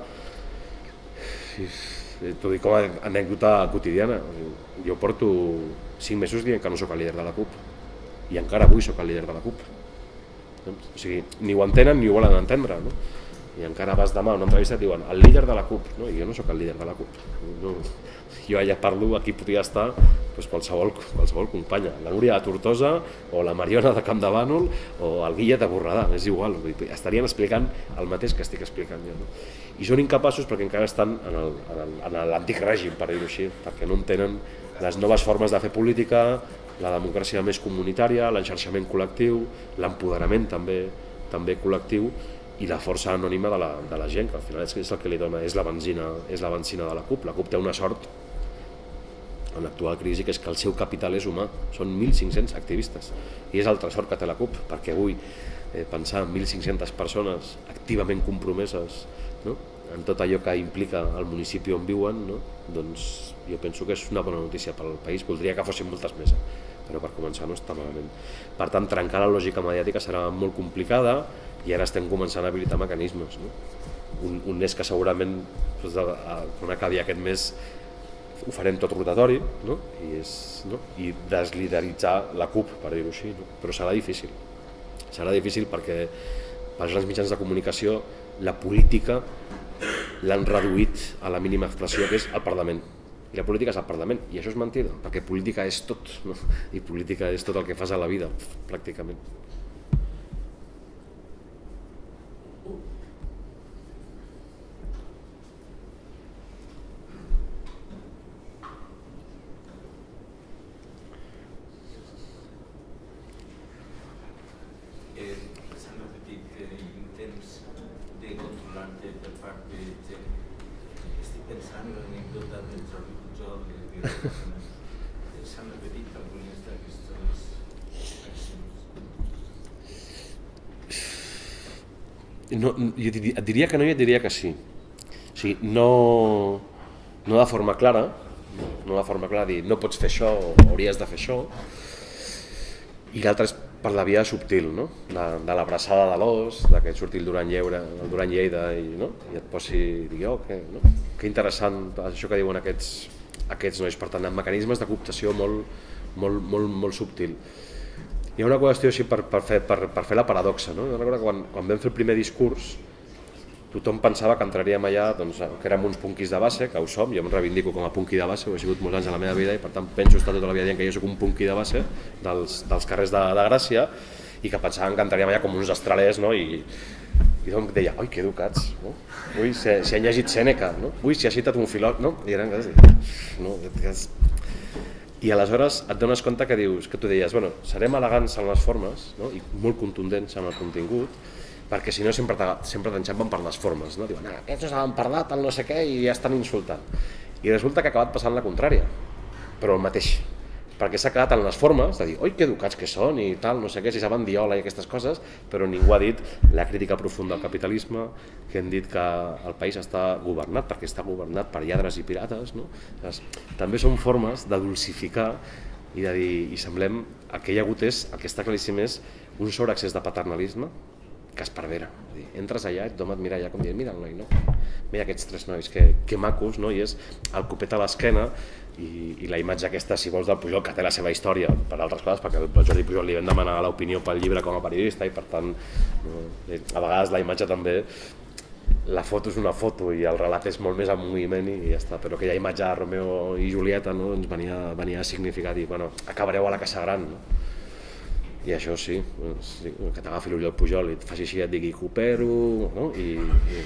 t'ho dic com a anècdota quotidiana, jo porto cinc mesos dient que no sóc el líder de la CUP i encara avui sóc el líder de la CUP. O sigui, ni ho entenen ni ho volen entendre, no? I encara vas demà a una entrevista i et diuen el líder de la CUP, no? I jo no sóc el líder de la CUP. No. Jo allà parlo, aquí podria estar doncs, qualsevol, qualsevol companya, la Núria de Tortosa o la Mariona de Campdevànol o el Guille de Borredà, és igual, estarien explicant el mateix que estic explicant jo, no? I són incapaços perquè encara estan en l'antic règim, per dir-ho així, perquè no entenen les noves formes de fer política, la democràcia més comunitària, l'enxarxament col·lectiu, l'empoderament també també col·lectiu i la força anònima de la, de la gent, que al final és, és el que li dona, és la benzina, és la benzina de la CUP. La CUP té una sort en l'actual crisi, que és que el seu capital és humà, són mil cinc-cents activistes, i és el tresor que té la CUP, perquè avui eh, pensar en mil cinc-centes persones activament compromeses, no?, en tot allò que implica el municipi on viuen, no?, doncs jo penso que és una bona notícia pel país. Voldria que fossin moltes més, però per començar no està malament. Per tant, trencar la lògica mediàtica serà molt complicada i ara estem començant a habilitar mecanismes, no? un, un mes que segurament quan acabi aquest mes ho farem tot rotatori, no? I, és, no? I deslideritzar la CUP, per dir-ho així, no? Però serà difícil. Serà difícil perquè pels grans mitjans de comunicació la política l'han reduït a la mínima expressió, que és el Parlament. I la política és el Parlament, i això és mentida, perquè política és tot, no? I política és tot el que fas a la vida, pràcticament. S'han repetit algunes d'aquestes accions? No, jo et diria que no i et diria que sí. O sigui, no, no de forma clara, no de forma clara dir no pots fer això o hauries de fer això, i l'altre és per la via subtil, no? De, de l'abraçada de l'os, de que et surti el Duran Lleida, el Duran Lleida i, no? I et posi, digui, oh, que, no? Que interessant això que diuen aquests, aquests nois, per tant, amb mecanismes de cooptació molt, molt, molt, molt subtil. Hi ha una qüestió així per, per, fer, per, per fer la paradoxa, no? Jo recordo que quan, quan vam fer el primer discurs, tothom pensava que entraríem allà, doncs, que érem uns punquis de base, que ho som, jo em reivindico com a punqui de base, ho he sigut molts anys a la meva vida i per tant penso estar tota la vida dient que jo soc un punqui de base dels, dels carrers de, de Gràcia i que pensaven que entraríem allà com uns astralers, no? I, i tothom deia, oi, que educats, no? Ui, si, si han llegit Sèneca, no? Ui, si ha citat un filòsof, no? I eren coses, no? I aleshores et dones compte que dius, que tu deies, bueno, serem elegants en les formes, no? I molt contundents en el contingut, perquè si no sempre, sempre t'enxampen per les formes, no? Diuen, ah, aquests han parlat el no sé què i ja estan insultant. I resulta que ha acabat passant la contrària, però el mateix, perquè s'ha quedat en les formes de dir, oi, que educats que són i tal, no sé què, si saben diola i aquestes coses, però ningú ha dit la crítica profunda al capitalisme, que hem dit que el país està governat perquè està governat per lladres i pirates, no? Llavors, també són formes de dulcificar i de dir, i semblem, el que hi ha hagut és, el que està claríssim és un sobreaccés de paternalisme que es perdera. Entres allà i tothom et mira allà com dient, mira el noi, no? Mira aquests tres nois, que, que macos, no? I és el copet a l'esquena i, i la imatge aquesta, si vols, del Pujol, que té la seva història per altres coses, perquè el Jordi Pujol li vam demanar l'opinió pel llibre com a periodista i per tant, no? A vegades la imatge també, la foto és una foto i el relat és molt més en moviment i ja està, però aquella imatge de Romeo i Julieta, no? Ens venia, venia a significar, dir, bueno, acabareu a la Casa Gran, no? I això sí, sí, que t'agafi l'ull del Pujol i et faci així i et digui coopero, no? I, i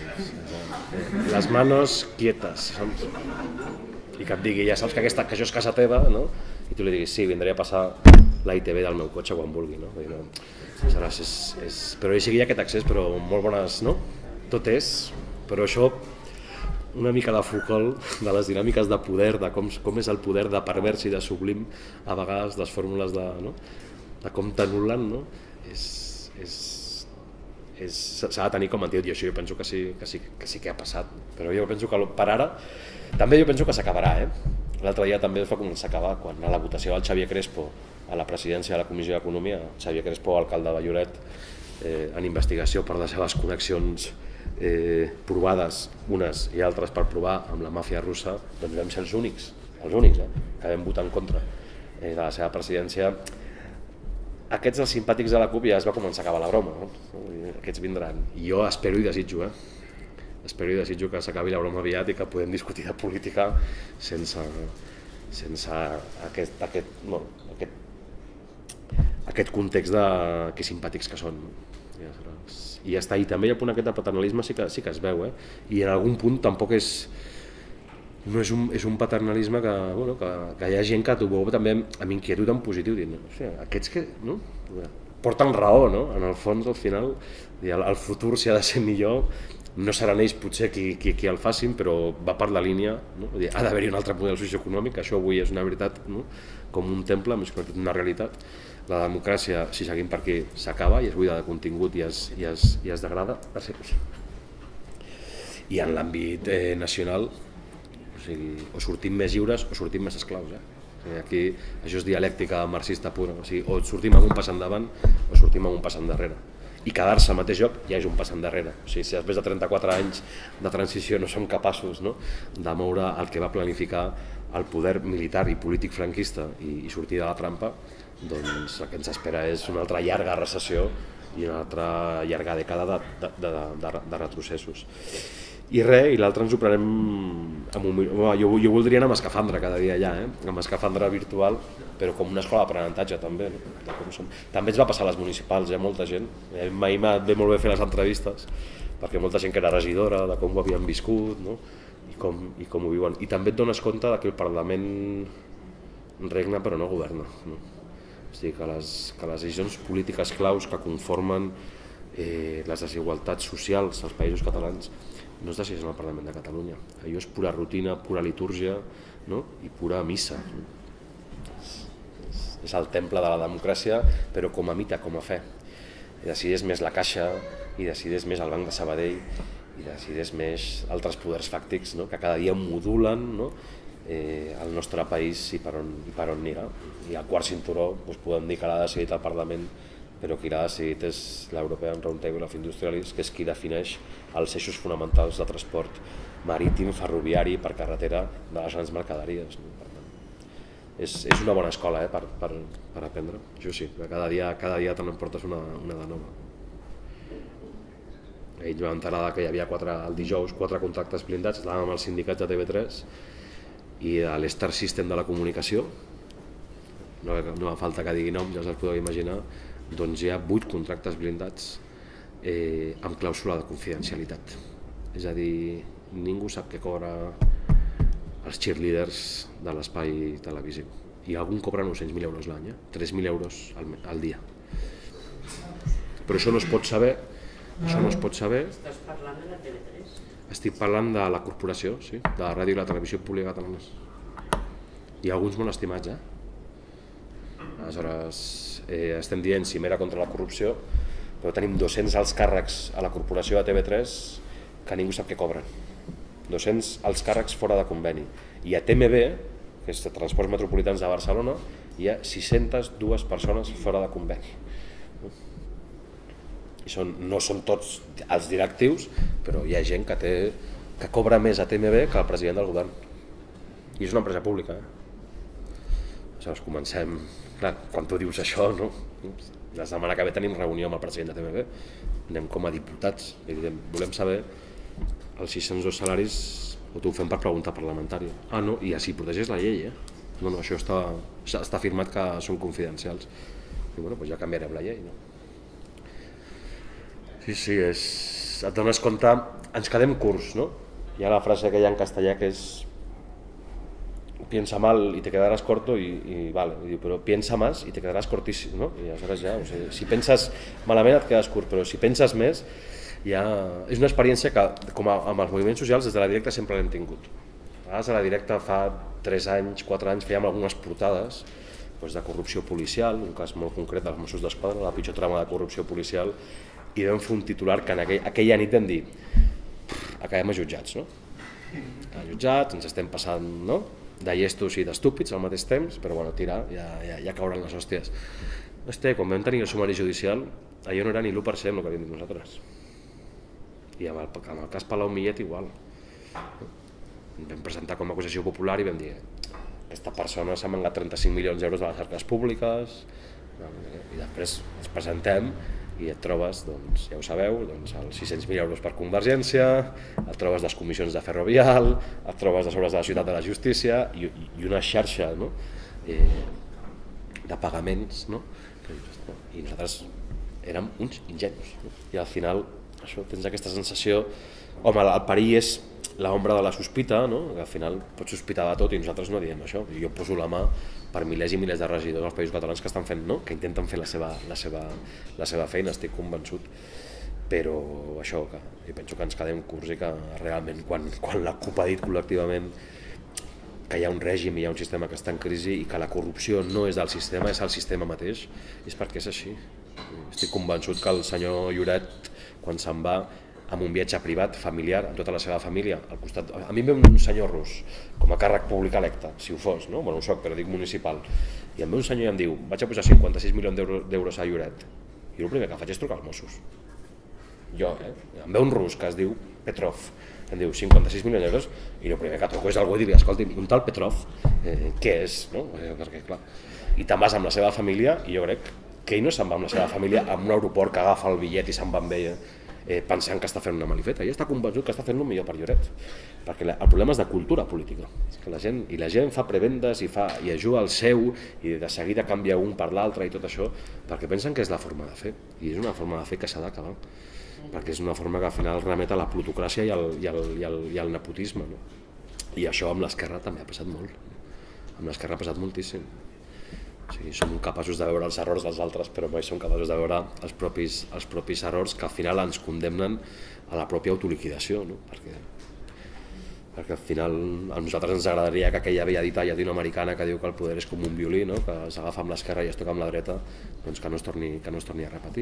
les manos quietes, saps? I que et digui, ja saps que, aquesta, que això és casa teva, no? I tu li diguis, sí, vindré a passar la I T V del meu cotxe quan vulgui, no? Dir, no seràs, és, és... Però hi sigui aquest accés, però molt bones, no? Tot és, però això, una mica de Foucault, de les dinàmiques de poder, de com, com és el poder de pervers i de sublim, a vegades les fórmules de... No? de com t'anul·len, no? és, és, és, s'ha de tenir com a antídot, i això jo penso que sí, que, sí, que sí que ha passat, però jo penso que per ara, també jo penso que s'acabarà, eh? L'altre dia també es va començar a acabar, quan a la votació del Xavier Crespo a la presidència de la Comissió d'Economia, Xavier Crespo, alcalde de Lloret, eh, en investigació per les seves connexions eh, provades, unes i altres per provar amb la màfia russa, doncs vam ser els únics, els únics, eh? Que vam votar en contra eh, de la seva presidència. Aquests, els simpàtics de la CUP, ja es va començar a acabar la broma, no? Aquests vindran. I jo espero i desitjo, eh? Espero i desitjo que s'acabi la broma aviat i que podem discutir de política sense, sense aquest, aquest, no, aquest, aquest context de que simpàtics que són. I ja està. I també hi ha punt aquest de paternalisme, sí que, sí que es veu, eh? I en algun punt tampoc és... No és un, és un paternalisme que, bueno, que, que hi ha gent que t'ho veu també amb inquietud en positiu, dient, o sigui, aquests que no? Porten raó, no? En el fons, al final, el, el futur, si ha de ser millor, no seran ells potser qui, qui, qui el facin, però va per la línia, no? Vull dir, ha d'haver-hi un altre model socioeconòmic, això avui és una veritat, no? Com un temple, més que una realitat. La democràcia, si seguim per aquí, s'acaba i es buida de contingut i es, i es, i es degrada. I en l'àmbit eh, nacional, o sigui, o sortim més lliures o sortim més esclaus, eh? O sigui, aquí això és dialèctica marxista pura, o sigui, o sortim amb un pas endavant o sortim amb un pas endarrere. i quedar-se al mateix lloc ja és un pas endarrere. O sigui, si després de trenta-quatre anys de transició no som capaços, no?, de moure el que va planificar el poder militar i polític franquista i, i sortir de la trampa, doncs el que ens espera és una altra llarga recessió i una altra llarga dècada de, de, de, de, de retrocessos. I res, i l'altre ens ho prenem amb un... jo, jo voldria anar amb escafandra cada dia allà, eh? Amb escafandra virtual, però com una escola d'aprenentatge també, no? De com som. També ens va passar a les municipals, hi ha molta gent, eh? Mai m'ha ve molt bé fer les entrevistes, perquè molta gent que era regidora, de com ho havien viscut, no? I, com, i com ho viuen. I també et dones compte que el Parlament regna però no governa, no? O sigui, que les, que les decisions polítiques claus que conformen eh, les desigualtats socials als països catalans no es decideix en el Parlament de Catalunya. Allò és pura rutina, pura litúrgia, no?, i pura missa. És, és el temple de la democràcia, però com a mite, com a fe. I decideix més la Caixa, i decideix més el Banc de Sabadell, i decideix més altres poders fàctics, no?, que cada dia modulen, no?, eh, el nostre país i per on, i per on anirà. I al quart cinturó doncs podem dir que l'ha decidit el Parlament, però qui l'ha decidit és l'European Roundtable of Industrialists, que és qui defineix els eixos fonamentals de transport marítim, ferroviari, per carretera de les grans mercaderies. Per tant, és, és una bona escola, eh, per, per, per aprendre. Jo sí, cada dia, cada dia te n'emportes una, una de nova. Ahir vam enterar que hi havia quatre, el dijous quatre contractes blindats, estàvem amb els sindicats de T V tres i de l'Star System de la comunicació, no, no fa falta que digui nom, ja us els podeu imaginar, doncs hi ha vuit contractes blindats eh, amb clàusula de confidencialitat. És a dir, ningú sap què cobra els cheerleaders de l'espai televisiu. I algun cobra nou-cents mil euros l'any, eh? tres mil euros al, al dia. Però això no es pot saber, això no es pot saber. Estàs parlant de la T V tres? Estic parlant de la corporació, sí, de la ràdio i la televisió pública catalanes. I alguns molt estimats, eh? Aleshores, eh, estem dient cimera contra la corrupció, però tenim dos-cents alts càrrecs a la corporació de T V tres que ningú sap què cobren. dos-cents alts càrrecs fora de conveni. I a T M B, que és Transports Metropolitans de Barcelona, hi ha sis-centes dues persones fora de conveni. I són, no són tots els directius, però hi ha gent que, té, que cobra més a T M B que el president del govern. I és una empresa pública, eh? Aleshores, comencem... Clar, quan tu dius això, no? La setmana que ve tenim reunió amb el president de T M B, anem com a diputats, i diem, volem saber els sis-cents dos salaris, o t'ho fem per pregunta parlamentària. Ah, no, i així protegeix la llei, eh? No, no, això està, està afirmat que són confidencials. I bueno, doncs ja canviarem la llei, no? Sí, sí, és... et dones compte, ens quedem curts, no? Hi ha la frase aquella en castellà que és piensa mal y te quedarás corto y, y vale, y diu, però piensa más y te quedarás cortíssim, no? I aleshores ja, o sigui, si penses malament et quedes curt, però si penses més, ja... És una experiència que, com a, amb els moviments socials, des de la directa sempre l'hem tingut. A vegades a la directa fa tres anys, quatre anys, fèiem algunes portades doncs, de corrupció policial, un cas molt concret dels Mossos d'Esquadra, la pitjor trama de corrupció policial, i vam fer un titular que en aquell, aquella nit vam dir acabem a jutjats, no? A jutjats, ens estem passant, no?, de llestos i d'estúpids al mateix temps, però bueno, tira, ja, ja, ja cauran les hòsties. Hosti, quan vam tenir el sumari judicial, allò no era ni l'u per cent el que havíem dit nosaltres. I amb el, amb el cas Palau Millet igual. Vam presentar com a acusació popular i vam dir aquesta persona s'ha mangat trenta-cinc milions d'euros de les arques públiques, i després ens presentem i et trobes, doncs, ja ho sabeu, doncs, els sis-cents mil euros per Convergència, et trobes les comissions de Ferrovial, et trobes les obres de la Ciutat de la Justícia i, i una xarxa, no?, eh, de pagaments, no? I nosaltres érem uns ingenus, no? I al final això, tens aquesta sensació, home, el perill és l'ombra de la sospita, no? Que al final pots sospitar de tot i nosaltres no diem això. Jo poso la mà per milers i milers de regidors als països catalans que estan fent, no? Que intenten fer la seva, la seva, la seva feina, estic convençut. Però això, que jo penso que ens quedem curts i que realment quan, quan la CUP ha dit col·lectivament que hi ha un règim i hi ha un sistema que està en crisi i que la corrupció no és del sistema, és el sistema mateix, és perquè és així. Estic convençut que el senyor Lloret, quan se'n va amb un viatge privat, familiar, amb tota la seva família, al costat... A mi em ve un senyor rus, com a càrrec públic electe, si ho fos, no? Bueno, ho soc, però dic municipal. I em ve un senyor i em diu, vaig a posar cinquanta-sis milions d'euros a Lloret. i el primer que faig és trucar als Mossos. Jo, eh? Em ve un rus que es diu Petrov, em diu cinquanta-sis milions d'euros, i el primer que truco és algú i dir-li, escolti, un tal Petrov, eh, què és? No? Perquè, clar, i te'n vas amb la seva família, i jo crec que ell no se'n va amb la seva família a un aeroport que agafa el bitllet i se'n va amb ella eh, pensant que està fent una malifeta. Ell està convençut que està fent el millor per Lloret, perquè la, el problema és de cultura política. És que la gent, i la gent fa prebendes i, fa, i ajuda al seu, i de seguida canvia un per l'altre i tot això, perquè pensen que és la forma de fer, i és una forma de fer que s'ha d'acabar, perquè és una forma que al final remet a la plutocràcia i al, i al, i al, i al nepotisme. No? I això amb l'esquerra també ha passat molt. Amb l'esquerra ha passat moltíssim. O sigui, som capaços de veure els errors dels altres, però mai som capaços de veure els propis, els propis errors que al final ens condemnen a la pròpia autoliquidació, no? perquè, perquè al final a nosaltres ens agradaria que aquella vella dita llatinoamericana que diu que el poder és com un violí, no? Que s'agafa amb l'esquerra i es toca amb la dreta, doncs que no es torni, que no es torni a repetir.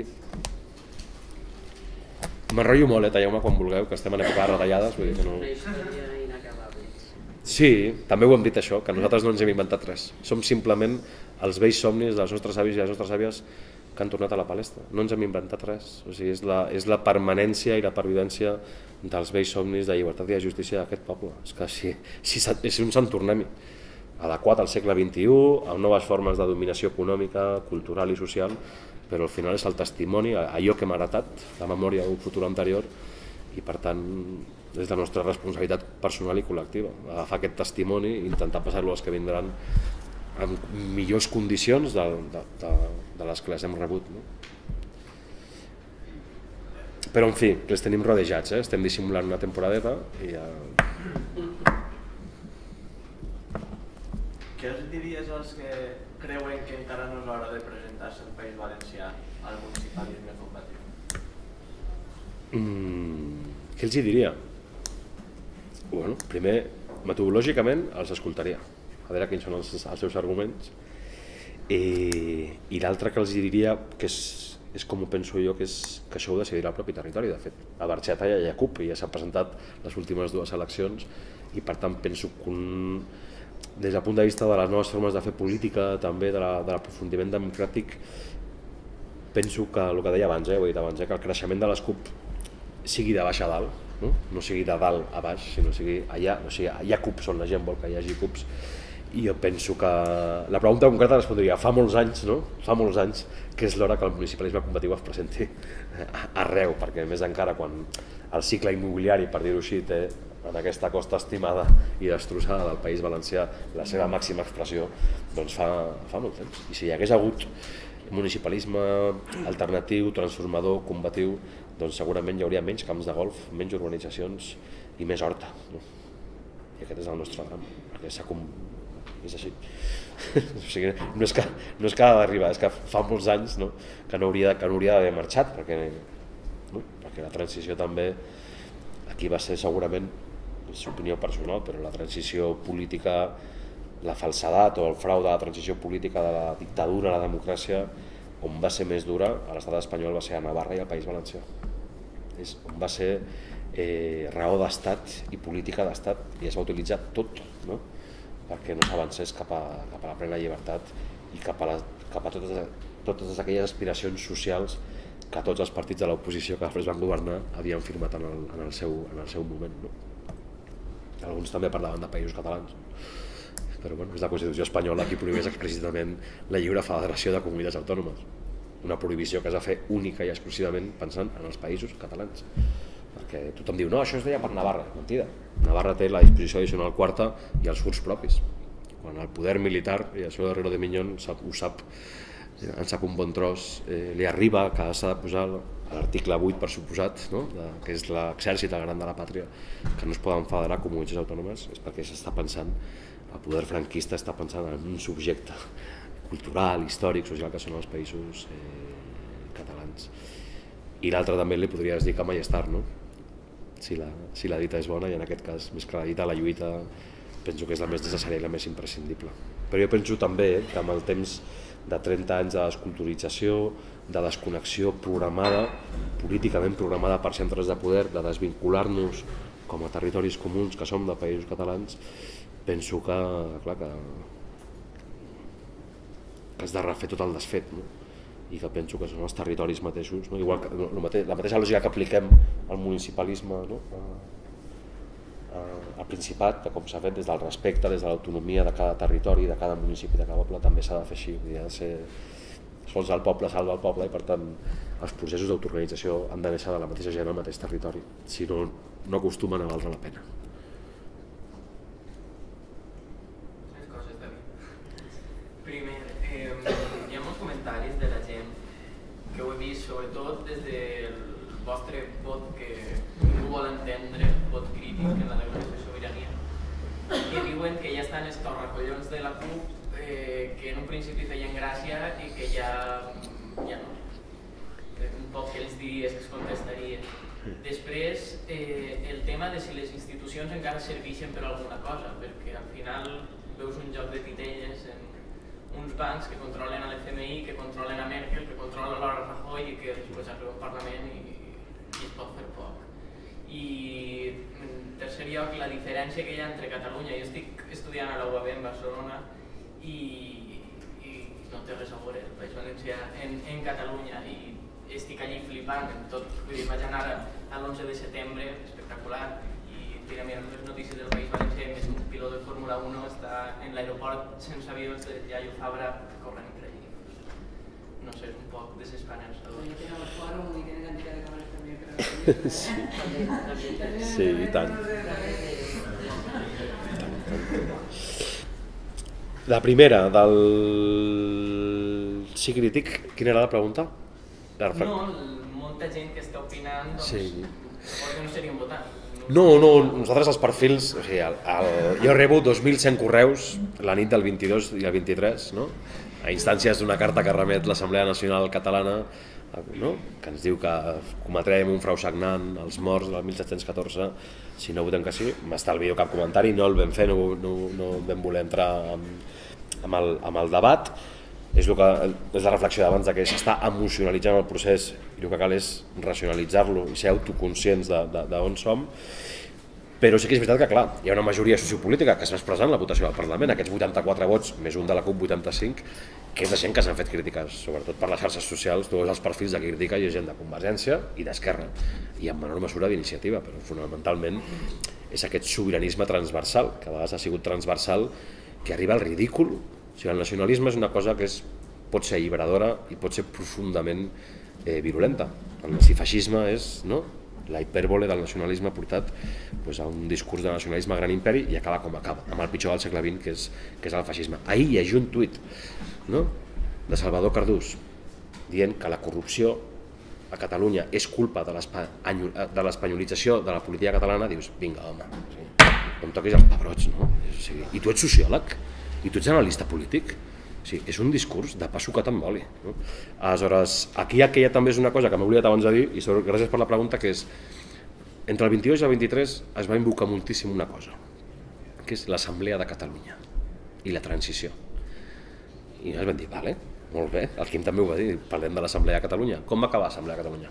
M'enrotllo molt, eh, talleu-me quan vulgueu, que estem en època de retallades, vull dir que no... Una història inacabable. Sí, també ho hem dit això, que nosaltres no ens hem inventat res. Som simplement els vells somnis dels nostres avis i les nostres àvies que han tornat a la palestra. No ens hem inventat res. O sigui, és la, és la permanència i la pervivència dels vells somnis de llibertat i de justícia d'aquest poble. És que si, si, si un Sant Tornem-hi, adequat al segle vint-i-u, amb noves formes de dominació econòmica, cultural i social, però al final és el testimoni, allò que hem heretat, la memòria d'un futur anterior, i per tant és la nostra responsabilitat personal i col·lectiva, agafar aquest testimoni i intentar passar-lo als que vindran en millors condicions de, de, de, de les que les hem rebut. No? Però en fi, que els tenim rodejats, eh? Estem dissimulant una temporadeta i ja... Què els diries als que creuen que encara no és l'hora de presentar-se al País Valencià al municipalisme combatiu? Mm, què els hi diria? Bueno, primer, metodològicament els escoltaria, a veure quins són els, els seus arguments. I, i l'altre que els diria, que és, és com ho penso jo, que, és, que això ho decidirà el propi territori. De fet, a Barxeta ja hi ha CUP i ja s'han presentat les últimes dues eleccions i per tant penso que un, des del punt de vista de les noves formes de fer política, també de l'aprofundiment de democràtic, penso que el que deia abans, eh, ho he dit abans, eh, que el creixement de les CUP sigui de baix a dalt, no, no sigui de dalt a baix, sinó sigui allà, o sigui, hi ha CUPs on la gent vol que hi hagi CUPs. I jo penso que la pregunta concreta respondria fa molts anys, no? Fa molts anys que és l'hora que el municipalisme combatiu es presenti arreu, perquè més encara quan el cicle immobiliari, per dir-ho així, té en aquesta costa estimada i destrossada del País Valencià la seva màxima expressió, doncs fa, fa molt temps. I si hi hagués hagut municipalisme alternatiu, transformador, combatiu, doncs segurament hi hauria menys camps de golf, menys urbanitzacions i més horta. No? I aquest és el nostre drama, perquè s'ha com... és així. O sigui, no és que, no és que ha d'arribar, és que fa molts anys, no? que no hauria, que no hauria d'haver marxat, perquè, no? perquè la transició també, aquí va ser segurament, és opinió personal, però la transició política, la falsedat o el frau de la transició política de la dictadura a la democràcia, on va ser més dura a l'estat espanyol va ser a Navarra i al País Valencià. És on va ser eh, raó d'estat i política d'estat i es va utilitzar tot, no? perquè no s'avancés cap, cap a la plena llibertat i cap a, la, cap a totes, totes aquelles aspiracions socials que tots els partits de l'oposició que després van governar havien firmat en el, en el, seu, en el seu moment. No? Alguns també parlaven de països catalans, però bueno, és la Constitució espanyola qui prohibeix explícitament la lliure federació de comunitats autònomes. Una prohibició que es va fer única i exclusivament pensant en els països catalans. Perquè tothom diu, no, això es deia per Navarra. Mentida. Navarra té la disposició addicional quarta i els furs propis. Quan el poder militar, i això Herrero de Miñón sap, ho sap, en sap un bon tros, eh, li arriba que s'ha de posar l'article vuit per suposat, no? de, que és l'exèrcit gran de la pàtria, que no es poden federar comunitats autònomes, és perquè s'està pensant, el poder franquista està pensant en un subjecte cultural, històric, social, que són els països eh, catalans. I l'altre també li podries dir que mai és tard, no? Si la, si la dita és bona, i en aquest cas, més que la dita, la lluita, penso que és la més necessària i la més imprescindible. Però jo penso també eh, que amb el temps de trenta anys de desculturització, de desconnexió programada, políticament programada per centres de poder, de desvincular-nos com a territoris comuns que som de països catalans, penso que, clar, que, que has de refer tot el desfet, no? i que penso que són els territoris mateixos, no? Igual que la mateixa lògica que apliquem al municipalisme, no? Al Principat, que com s'ha fet des del respecte, des de l'autonomia de cada territori, de cada municipi, de cada poble, també s'ha de fer així. Ha de ser sols el poble salva el poble i per tant els processos d'autoorganització han de néixer de la mateixa gent al mateix territori, si no, no acostumen a valdre la pena. Tres coses, David. Primer, eh, hi ha molts comentaris de la gent que ho he vist sobretot des del vostre vot que ningú vol entendre, vot crític en la declaració de sobirania, que diuen que ja estan els torracollons de la CUP eh, que en un principi feien gràcia i que ja, ja no. Un poc que els diries que es contestarien. Després, eh, el tema de si les institucions encara serveixen per alguna cosa, perquè al final veus un joc de titelles en uns bancs que controlen a l'F M I, que controlen a Merkel, que controlen a la Rajoy i que després arriba al Parlament i, i es pot fer poc. I en tercer lloc, la diferència que hi ha entre Catalunya, jo estic estudiant a la U A B en Barcelona i, i no té res a veure el País Valencià en, en Catalunya i estic allí flipant en tot, vull dir, vaig anar a l'onze de setembre, espectacular, i tinc a mirar les notícies del País Valencià, més un pilot de Fórmula uno està en l'aeroport sense avions de Yayo Fabra corrent per allí. No sé, és un poc desesperançador. Yo tengo el foro y tiene cantidad de cámaras también, pero... Sí. Sí, i tant. La primera, del sí crític, quina era la pregunta? No, molta gent que està opinant, doncs, sí. perquè no serien votant. No, no, nosaltres els perfils, o sigui, el, el, jo rebo dos mil cent correus la nit del vint-i-dos i el vint-i-tres, no? A instàncies d'una carta que remet l'Assemblea Nacional Catalana, no? Que ens diu que cometrem un frau sagnant als morts del mil set-cents catorze, si no votem que sí, m'estalvio cap comentari, no el vam fer, no, no, no vam voler entrar amb, amb, el, amb el debat. És, el que, és la reflexió d'abans que s'està emocionalitzant el procés i el que cal és racionalitzar-lo i ser autoconscients d'on som, però sí que és veritat que clar, hi ha una majoria sociopolítica que es va expressar en la votació del Parlament, aquests vuitanta-quatre vots més un de la CUP vuitanta-cinc, que és de gent que s'han fet crítiques, sobretot per les xarxes socials, tu veus els perfils de crítica i hi ha gent de Convergència i d'Esquerra, i en menor mesura d'Iniciativa, però fonamentalment és aquest sobiranisme transversal, que a vegades ha sigut transversal, que arriba al ridícul. O sigui, el nacionalisme és una cosa que és, pot ser alliberadora i pot ser profundament eh, virulenta. El nazifeixisme és, no? La hipèrbole del nacionalisme portat pues, a un discurs de nacionalisme a gran imperi i acaba com acaba, amb el pitjor del segle vint, que és, que és el feixisme. Ahir llegia un tuit, no? De Salvador Cardús dient que la corrupció a Catalunya és culpa de l'espanyolització de la política catalana. Dius, vinga, home, o sigui, no em toquis els pebrots, no? O sigui, i tu ets sociòleg? I tu ets analista polític? Sí, és un discurs de pa sucat amb oli. No? Aleshores, aquí aquella també és una cosa que m'he oblidat abans de dir, i sobre, gràcies per la pregunta, que és entre el vint-i-dos i el vint-i-tres es va invocar moltíssim una cosa, que és l'Assemblea de Catalunya i la transició. I ens vam dir, vale, molt bé, el Quim també ho va dir, parlem de l'Assemblea de Catalunya. Com va acabar l'Assemblea de Catalunya?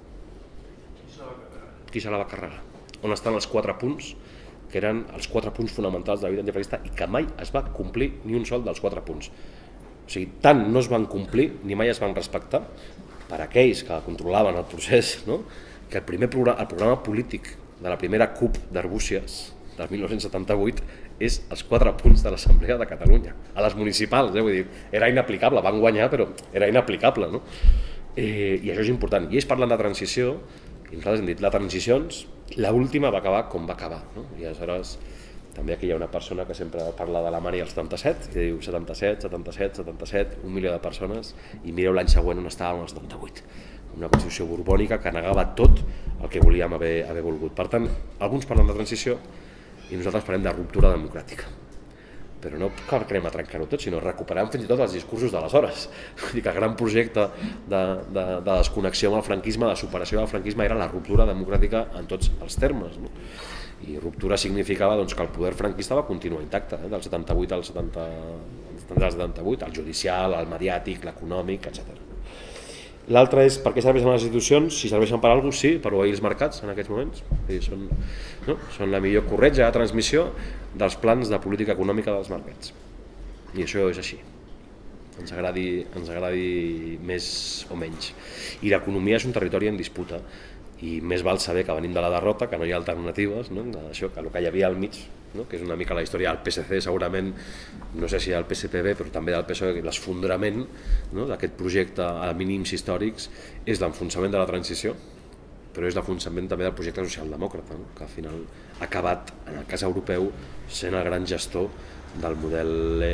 Qui se la va carregar? On estan els quatre punts que eren els quatre punts fonamentals de la vida antifranquista i que mai es va complir ni un sol dels quatre punts. O sigui, tant no es van complir ni mai es van respectar per aquells que controlaven el procés, no? Que el primer programa, el programa polític de la primera CUP d'Arbúcies del mil nou-cents setanta-vuit és els quatre punts de l'Assemblea de Catalunya, a les municipals, eh? Vull dir, era inaplicable, van guanyar però era inaplicable, no? Eh, I això és important. I ells parlen de transició i nosaltres hem dit, la transicions, l'última va acabar com va acabar, no? I aleshores també aquí hi ha una persona que sempre parla d'Alemanya al setanta-set i diu setanta-set, setanta-set, setanta-set, un milió de persones i mireu l'any següent on estàvem al setanta-vuit. Una constitució borbònica que negava tot el que volíem haver, haver volgut. Per tant, alguns parlen de transició i nosaltres parlem de ruptura democràtica. Però no cal que anem a trencar-ho tot, sinó recuperem fins i tot els discursos d'aleshores. Vull dir que el gran projecte de, de, de desconnexió amb el franquisme, de superació del franquisme, era la ruptura democràtica en tots els termes. No? I ruptura significava doncs, que el poder franquista va continuar intacte, eh? del setanta-vuit al setanta, al setanta-vuit, el judicial, el mediàtic, l'econòmic, etcètera. L'altre és per què serveixen les institucions, si serveixen per alguna cosa, sí, per obeir els mercats en aquests moments. Són, no? Són la millor corretja de transmissió dels plans de política econòmica dels mercats. I això és així. ens agradi, ens agradi més o menys. I l'economia és un territori en disputa, i més val saber que venim de la derrota, que no hi ha alternatives, no? Això, que el que hi havia al mig, no? Que és una mica la història del P S C, segurament, no sé si del P S P B, però també del P S O E, l'esfondrament, no? D'aquest projecte a mínims històrics és l'enfonsament de la transició, però és l'enfonsament també del projecte socialdemòcrata, no? Que al final ha acabat, en el cas europeu, sent el gran gestor del model,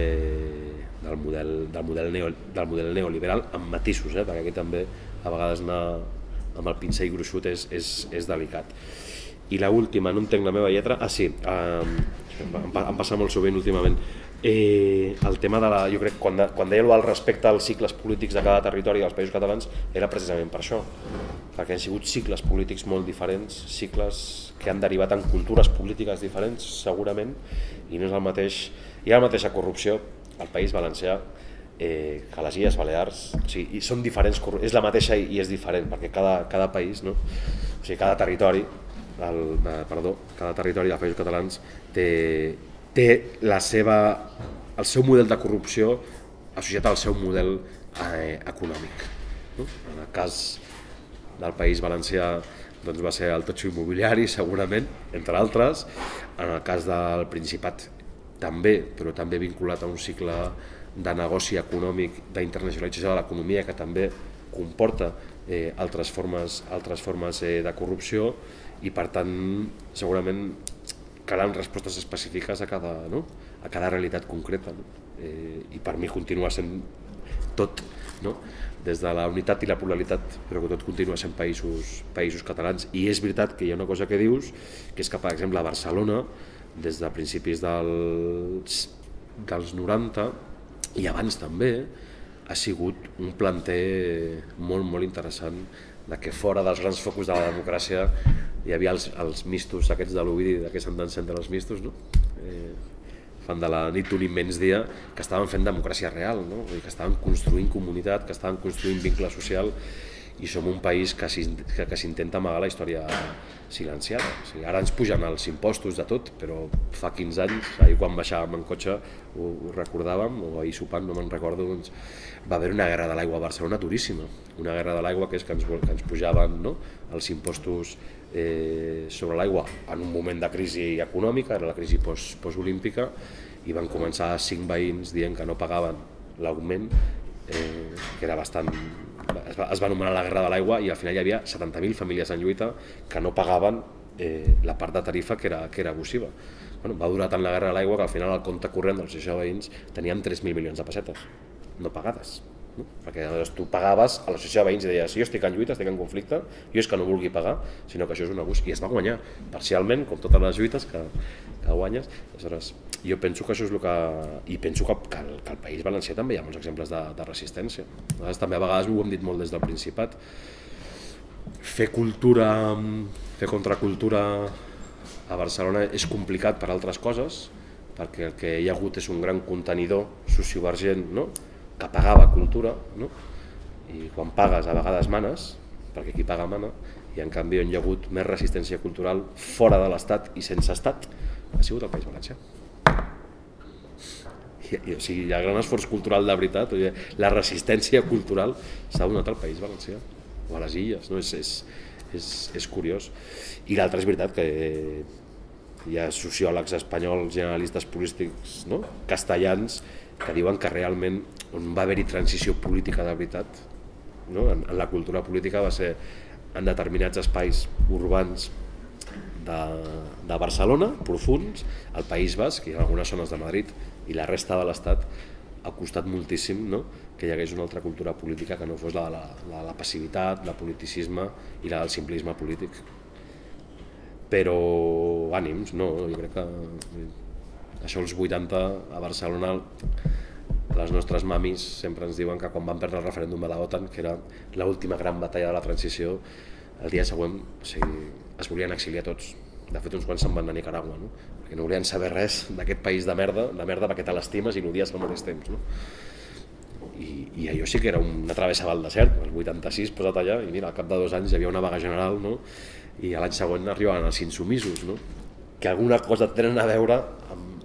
eh, del model, del model, neo, del model neoliberal, amb matisos, eh? Perquè aquí també a vegades anar amb el pincell gruixut és, és, és delicat. I l'última, no entenc la meva lletra, ah sí, eh, em, em passa molt sovint últimament, eh, el tema de la, jo crec, quan, de, quan deia el respecte als cicles polítics de cada territori dels països catalans, era precisament per això, perquè han sigut cicles polítics molt diferents, cicles que han derivat en cultures polítiques diferents, segurament, i no és el mateix, hi ha la mateixa corrupció al País Valencià, Eh, que les Illes Balears, o sigui, són diferents, és la mateixa i és diferent, perquè cada, cada país, no? O sigui, cada territori, el, eh, perdó, cada territori dels països catalans té, té la seva, el seu model de corrupció associat al seu model eh, econòmic. No? En el cas del País Valencià doncs va ser el totxo immobiliari, segurament, entre altres. En el cas del Principat també, però també vinculat a un cicle de negoci econòmic, d'internacionalització de l'economia, que també comporta eh, altres formes, altres formes eh, de corrupció, i per tant segurament calen respostes específiques a cada, no? a cada realitat concreta. No? Eh, I per mi continua sent tot, no? Des de la unitat i la pluralitat, però que tot continua sent països, països catalans. I és veritat que hi ha una cosa que dius, que és que, per exemple, a Barcelona, des de principis dels, dels noranta, i abans també, ha sigut un planter molt, molt interessant de que fora dels grans focus de la democràcia hi havia els, els mistos aquests de l'Ovidi, de què s'han d'encendre els mistos, no? Eh, fan de la nit d'un immens dia, que estaven fent democràcia real, no? Vull dir, que estaven construint comunitat, que estaven construint vincle social, i som un país que, que, que s'intenta amagar la història silenciada. O sigui, ara ens pugen els impostos de tot, però fa quinze anys, ahir quan baixàvem en cotxe ho, ho recordàvem, o ahir sopant, no me'n recordo, doncs, va haver una guerra de l'aigua a Barcelona duríssima. Una guerra de l'aigua que és que ens, que ens pujaven, no? els impostos eh, sobre l'aigua en un moment de crisi econòmica, era la crisi post, postolímpica, i van començar cinc veïns dient que no pagaven l'augment, eh, que era bastant... Es va, es va anomenar la guerra de l'aigua, i al final hi havia setanta mil famílies en lluita que no pagaven eh, la part de tarifa que era, que era abusiva. Bueno, va durar tant la guerra de l'aigua que al final el compte corrent dels associació de veïns teníem tres mil milions de pessetes no pagades. No? Perquè llavors tu pagaves a l'associació de veïns i deies, si jo estic en lluita, estic en conflicte, jo és que no vulgui pagar, sinó que això és un abús, i es va guanyar parcialment, com totes les lluites que, que guanyes. Aleshores, jo penso que això és el que... I penso que, que, el, que al País Valencià també hi ha molts exemples de, de resistència. Aleshores, també a vegades ho hem dit molt des del Principat. Fer cultura, fer contracultura a Barcelona és complicat per altres coses, perquè el que hi ha hagut és un gran contenidor sociovergent, no? Que pagava cultura, no? I quan pagues a vegades manes, perquè qui paga mana, i en canvi on hi ha hagut més resistència cultural fora de l'Estat i sense Estat ha sigut el País Valencià. I, i, o sigui, hi ha gran esforç cultural de veritat, o sigui, la resistència cultural s'ha donat al País Valencià o a les Illes, no? és, és, és, és curiós. I l'altre és veritat que hi ha sociòlegs espanyols, generalistes polítics, no? castellans, que diuen que realment on va haver-hi transició política de veritat, no? en, en la cultura política va ser en determinats espais urbans de, de Barcelona, profuns, al País Basc i en algunes zones de Madrid, i la resta de l'Estat ha costat moltíssim, no? que hi hagués una altra cultura política que no fos la de la, la, la passivitat, la politicisme i la del simplisme polític. Però ànims, no, jo crec que això als vuitanta a Barcelona les nostres mamis sempre ens diuen que quan van perdre el referèndum de l'OTAN, que era l'última gran batalla de la transició, el dia següent o sigui, es volien exiliar tots. De fet, uns quants se'n van anar a Nicaragua, no? Perquè no volien saber res d'aquest país de merda, de merda perquè te l'estimes i l'odies al mateix temps. No? I, I allò sí que era una travessa del desert, el vuitanta-sis posat allà, i mira, al cap de dos anys hi havia una vaga general, no? I l'any següent arribaven els insumisos, no? Que alguna cosa tenen a veure amb,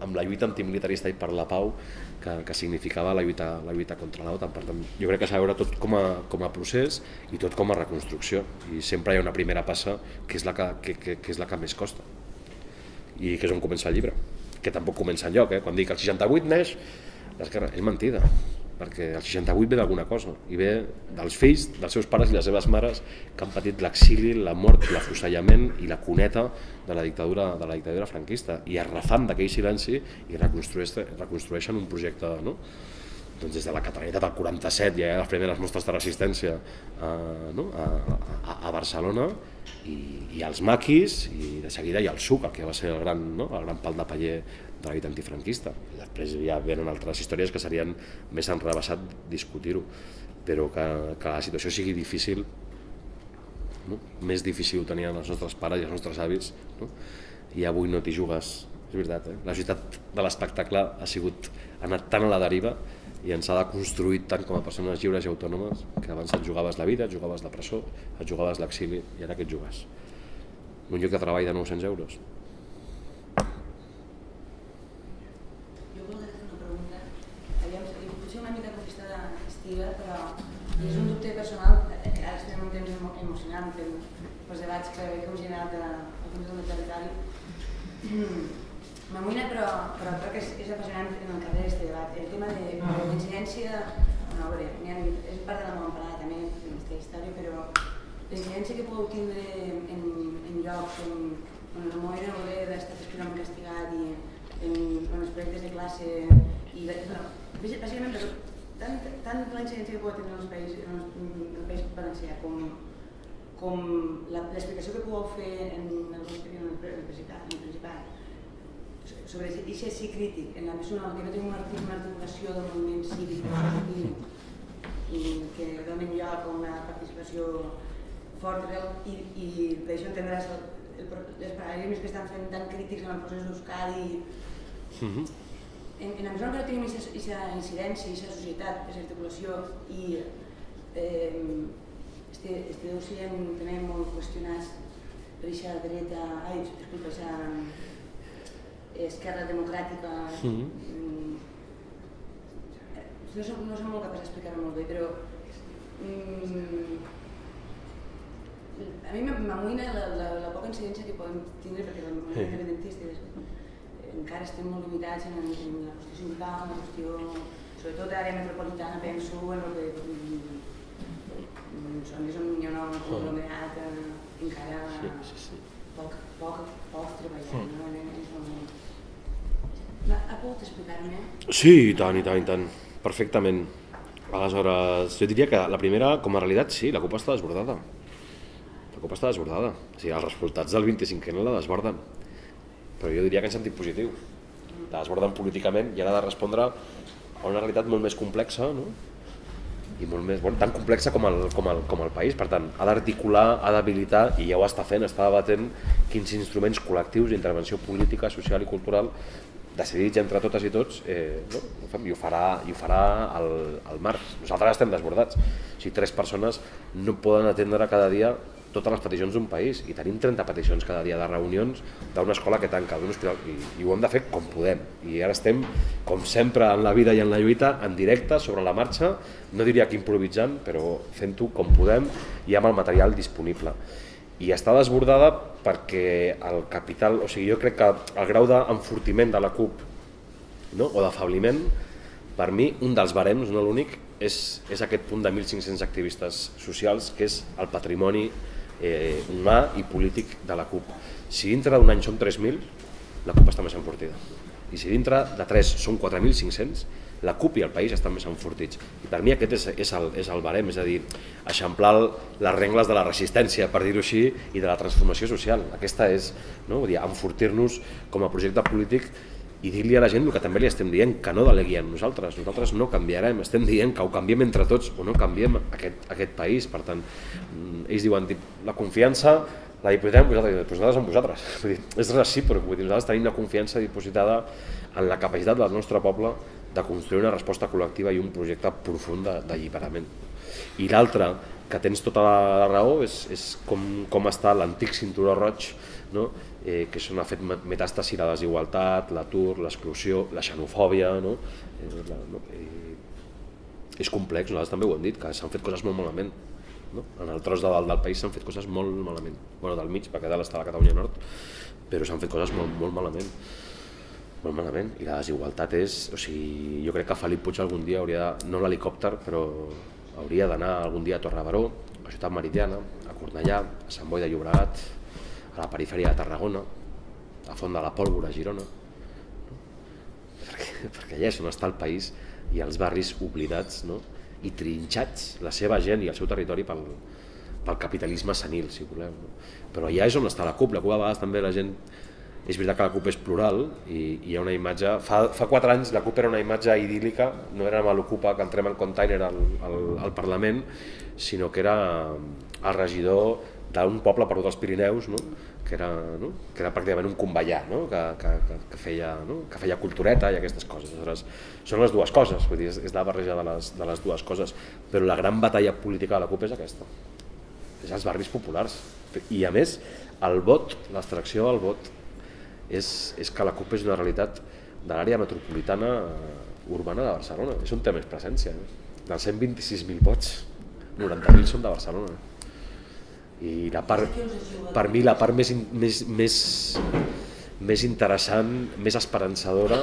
amb la lluita antimilitarista i per la pau que, que significava la lluita, la lluita contra l'OTAN. Per tant, jo crec que s'ha de veure tot com a, com a procés i tot com a reconstrucció. I sempre hi ha una primera passa que és la que, que, que, que, és la que més costa i que és on comença el llibre, que tampoc comença enlloc. Eh? Quan dic el seixanta-vuit neix l'esquerra, és mentida, perquè el seixanta-vuit ve d'alguna cosa i ve dels fills, dels seus pares i les seves mares que han patit l'exili, la mort, l'afusellament i la cuneta de la dictadura, de la dictadura franquista, i es refan d'aquell silenci i reconstrueixen, reconstrueixen un projecte, no? Doncs des de la catalanitat al quaranta-set hi ha les primeres mostres de resistència a, no? a, a, a Barcelona i, i els maquis, i de seguida hi ha el SUC, el que va ser el gran, no? el gran pal de paller de la lluita antifranquista. I després ja venen altres històries que serien més enrevessat discutir-ho, però que, que la situació sigui difícil, no? Més difícil ho tenien els nostres pares i els nostres avis, no? I avui no t'hi jugues, és veritat, eh? La societat de l'espectacle ha sigut, ha anat tan a la deriva i ens ha de construir tant com a persones lliures i autònomes, que abans et jugaves la vida, et jugaves la presó, et jugaves l'exili, i ara què et jugues? Un lloc de treball de nou-cents euros. Jo volia fer una pregunta, aviam, potser una mica conquistada estiva, però és un dubte personal, ara estem en un temps emocionant fent els debats que heu generat al Consell del Territori. M'amoïna, però, però crec que és, és apassionant en el carrer d'aquest debat. El tema de la incidència, no, a veure, és part de la meva emparada també en aquesta història, però la incidència que podeu tindre en, en llocs on, on el moviment obrer ha estat especialment castigat i en, en els projectes de classe i, bueno, bàsicament, tant, tant la incidència que podeu tenir en el país, en el, el país valencià com, com l'explicació que podeu fer en el, en el, en el Principat, sobre aquest sí crític, en la mesura en què no tenim una articulació del moviment cívic i que donen lloc a una participació forta i, i d'això entendràs el, el, els paradigmes que estan fent tan crítics en el procés d'Euskadi. Mm-hmm. en, en la mesura en què no tenim aquesta incidència, aquesta societat, aquesta articulació i eh, este, este deu ser també molt qüestionats per aquesta dreta, ai, disculpa, aquesta esquerra democràtica, mm. no som, no som molt capaç d'explicar-ho molt bé, però mm, a mi m'amoïna la, la, la poca incidència que podem tindre perquè els moviments independentistes encara estem molt limitats en, en la qüestió sindical, en la qüestió, sobretot a l'àrea metropolitana, penso en el que zones on hi ha un conglomerat encara sí, sí, sí. poc, poc, poc treballant. No? Ha pogut explicar-me? Sí, i tant, i tant, i tant, perfectament. Aleshores, jo diria que la primera, com a realitat, sí, la CUP està desbordada. La CUP està desbordada. O sigui, els resultats del vint-i-cinquè la desborden. Però jo diria que en sentit positiu. La desborden políticament i ha de respondre a una realitat molt més complexa, no? I molt més, bueno, tan complexa com el, com, el, com el país. Per tant, ha d'articular, ha d'habilitar, i ja ho està fent, està debatent quins instruments col·lectius d'intervenció política, social i cultural decidits entre totes i tots, eh, no? I ho farà, i ho farà al, al març. Nosaltres estem desbordats. O sigui, tres persones no poden atendre cada dia totes les peticions d'un país i tenim trenta peticions cada dia de reunions d'una escola que tanca, d'un hospital, i, i ho hem de fer com podem. I ara estem, com sempre en la vida i en la lluita, en directe, sobre la marxa, no diria que improvisant, però fent-ho com podem i amb el material disponible. I està desbordada perquè el capital, o sigui, jo crec que el grau d'enfortiment de la CUP, no? O d'afabliment, per mi, un dels barems, no l'únic, és, és aquest punt de mil cinc-cents activistes socials, que és el patrimoni eh, humà i polític de la CUP. Si dintre d'un any som tres mil, la CUP està més enfortida. I si dintre de tres són quatre mil cinc-cents, la CUP i el país estan més enfortits. I per mi aquest és, és, el, és el barem, és a dir, eixamplar les regles de la resistència, per dir-ho així, i de la transformació social. Aquesta és, no? Vull dir, enfortir-nos com a projecte polític i dir-li a la gent el que també li estem dient, que no delegui en nosaltres. Nosaltres no canviarem, estem dient que ho canviem entre tots o no canviem aquest, aquest país. Per tant, ells diuen, la confiança la dipositem vosaltres, però nosaltres amb vosaltres. Vull dir, és recíproc, vull dir, nosaltres tenim una confiança dipositada en la capacitat del nostre poble de construir una resposta col·lectiva i un projecte profund d'alliberament. I l'altre, que tens tota la raó, és, és com, com està l'antic cinturó roig, no? eh, que s'han fet metàstasi la desigualtat, l'atur, l'exclusió, la xenofòbia, no? Eh, la, no? Eh, és complex, nosaltres també ho hem dit, que s'han fet coses molt malament. No? En el tros de dalt del país s'han fet coses molt malament. Bueno, del mig, perquè dalt està la Catalunya Nord, però s'han fet coses molt, molt malament. Molt malament. I la desigualtat és... O sigui, jo crec que Felip Puig algun dia hauria de... No l'helicòpter, però hauria d'anar algun dia a Torrebaró, a Ciutat Meridiana, a Cornellà, a Sant Boi de Llobregat, a la perifèria de Tarragona, a Font de la Pólvora, a Girona. No? Perquè, perquè allà és on està el país i els barris oblidats, no? I trinxats, la seva gent i el seu territori pel, pel capitalisme senil, si voleu. No? Però allà és on està la CUP. La CUP a vegades també la gent... És veritat que la CUP és plural i, i hi ha una imatge... Fa, fa quatre anys la CUP era una imatge idíl·lica, no era amb l'Ocupa que entrem en container al, al, al Parlament, sinó que era el regidor d'un poble perdut als Pirineus, no? Que, era, no? que era pràcticament un convallar, no? que, que, que, feia, no? que feia cultureta i aquestes coses. Aleshores, són les dues coses, vull dir, és, és la barreja de les, de les dues coses, però la gran batalla política de la CUP és aquesta, és els barris populars. I a més, el vot, l'extracció del vot, és, és que la CUP és una realitat de l'àrea metropolitana urbana de Barcelona, és on té més presència. Eh? Dels cent vint-i-sis mil vots, noranta mil són de Barcelona. I la part, per mi la part més, més, més, més interessant, més esperançadora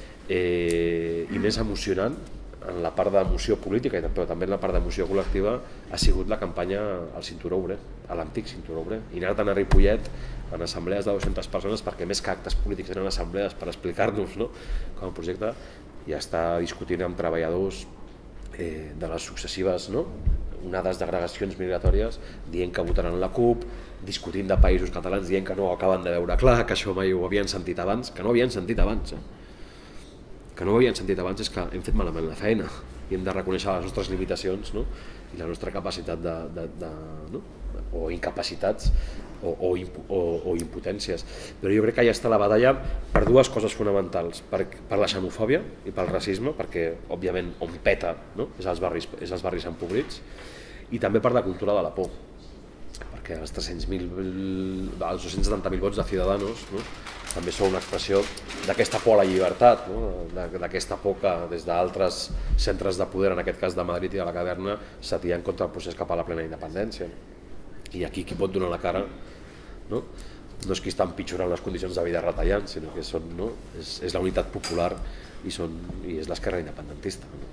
eh, i més emocionant en la part d'emoció política, però també en la part d'emoció col·lectiva, ha sigut la campanya al Cinturó Obrer, a l'antic Cinturó Obrer. I anar tant a Ripollet en assemblees de dues-centes persones, perquè més que actes polítics eren assemblees per explicar-nos, no? Com a projecte, i estar discutint amb treballadors eh, de les successives, no? Onades d'agregacions migratòries dient que votaran la CUP, discutint de països catalans dient que no ho acaben de veure clar, que això mai ho havien sentit abans, que no ho havien sentit abans. Eh? Que no ho havien sentit abans és que hem fet malament la feina i hem de reconèixer les nostres limitacions, no? I la nostra capacitat de, de, de, no? o incapacitats o, o, o, o impotències. Però jo crec que ja està la batalla per dues coses fonamentals, per, per la xenofòbia i pel racisme, perquè òbviament on peta, no? és, els barris, és els barris empobrits, i també per la cultura de la por, perquè els tres-cents mil, els dos-cents setanta mil vots de Ciudadanos, no? també són una expressió d'aquesta por a la llibertat, no? d'aquesta por que des d'altres centres de poder, en aquest cas de Madrid i de la Caverna, s'atien contra el procés cap a la plena independència. I aquí qui pot donar la cara no, no és qui està empitjorant les condicions de vida retallant, sinó que són, no? és, és la unitat popular i, són, i és l'esquerra independentista. No?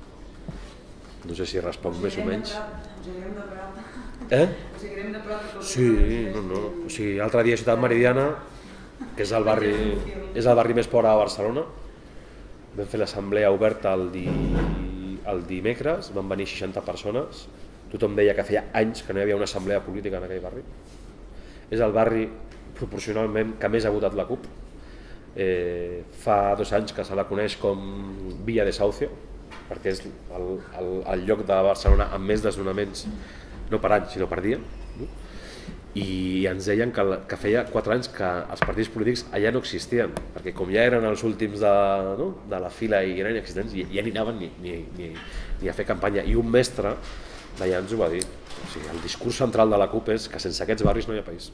no sé si responc més o menys. Us seguirem de prop. Eh? Us seguirem de prop. Sí, no, no. O sigui, l'altre dia a Ciutat Meridiana, que és el barri, és el barri més pobre de Barcelona, vam fer l'assemblea oberta el, di, el dimecres, van venir seixanta persones, tothom deia que feia anys que no hi havia una assemblea política en aquell barri. És el barri proporcionalment que més ha votat la CUP. Eh, fa dos anys que se la coneix com Villa de Saucio, perquè és el, el, el lloc de Barcelona amb més desnonaments, no per any, sinó per dia. No? I ens deien que, que feia quatre anys que els partits polítics allà no existien, perquè com ja eren els últims de, no? de la fila i eren inexistents, ja ni anaven ni, ni, ni, ni a fer campanya. I un mestre d'allà ens ho va dir. O sigui, el discurs central de la CUP és que sense aquests barris no hi ha país.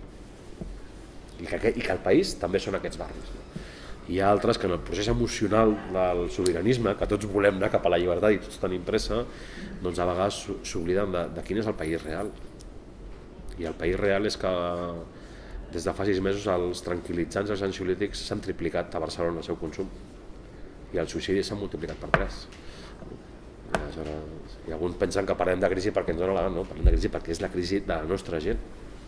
I que, I que el país també són aquests barris. No? Hi ha altres que en el procés emocional del sobiranisme, que tots volem anar cap a la llibertat i tots tenim pressa, doncs a vegades s'obliden de, de quin és el país real. I el país real és que des de fa sis mesos els tranquil·litzants i els ansiolítics s'han triplicat a Barcelona el seu consum i els suïcidis s'han multiplicat per tres. I aleshores, i alguns pensen que parlem de crisi perquè ens dona la gana, no, parlem de crisi perquè és la crisi de la nostra gent.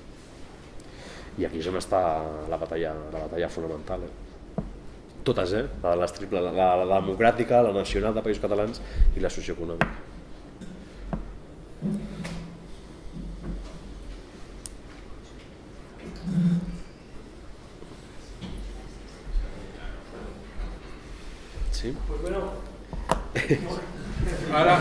I aquí és on està la batalla, la batalla fonamental. Eh? Totes, eh? La, les triple, la, la, la democràtica, la nacional de països catalans i la socioeconòmica. Sí? Pues bueno, ara,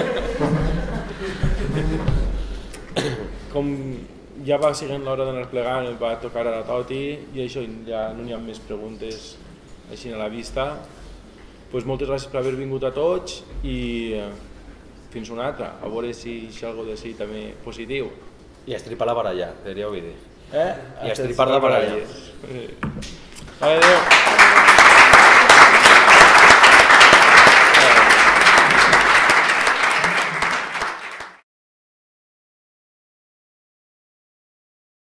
com ja va siguent l'hora d'anar plegant, va tocar a la Toti i això ja no n'hi ha més preguntes així a la vista. Pues moltes gràcies per haver vingut a tots i fins una altra, a veure si hi ha alguna cosa de sí també positiu. I estripar la baralla, podríeu dir. Eh? I estripar la baralla. Adéu.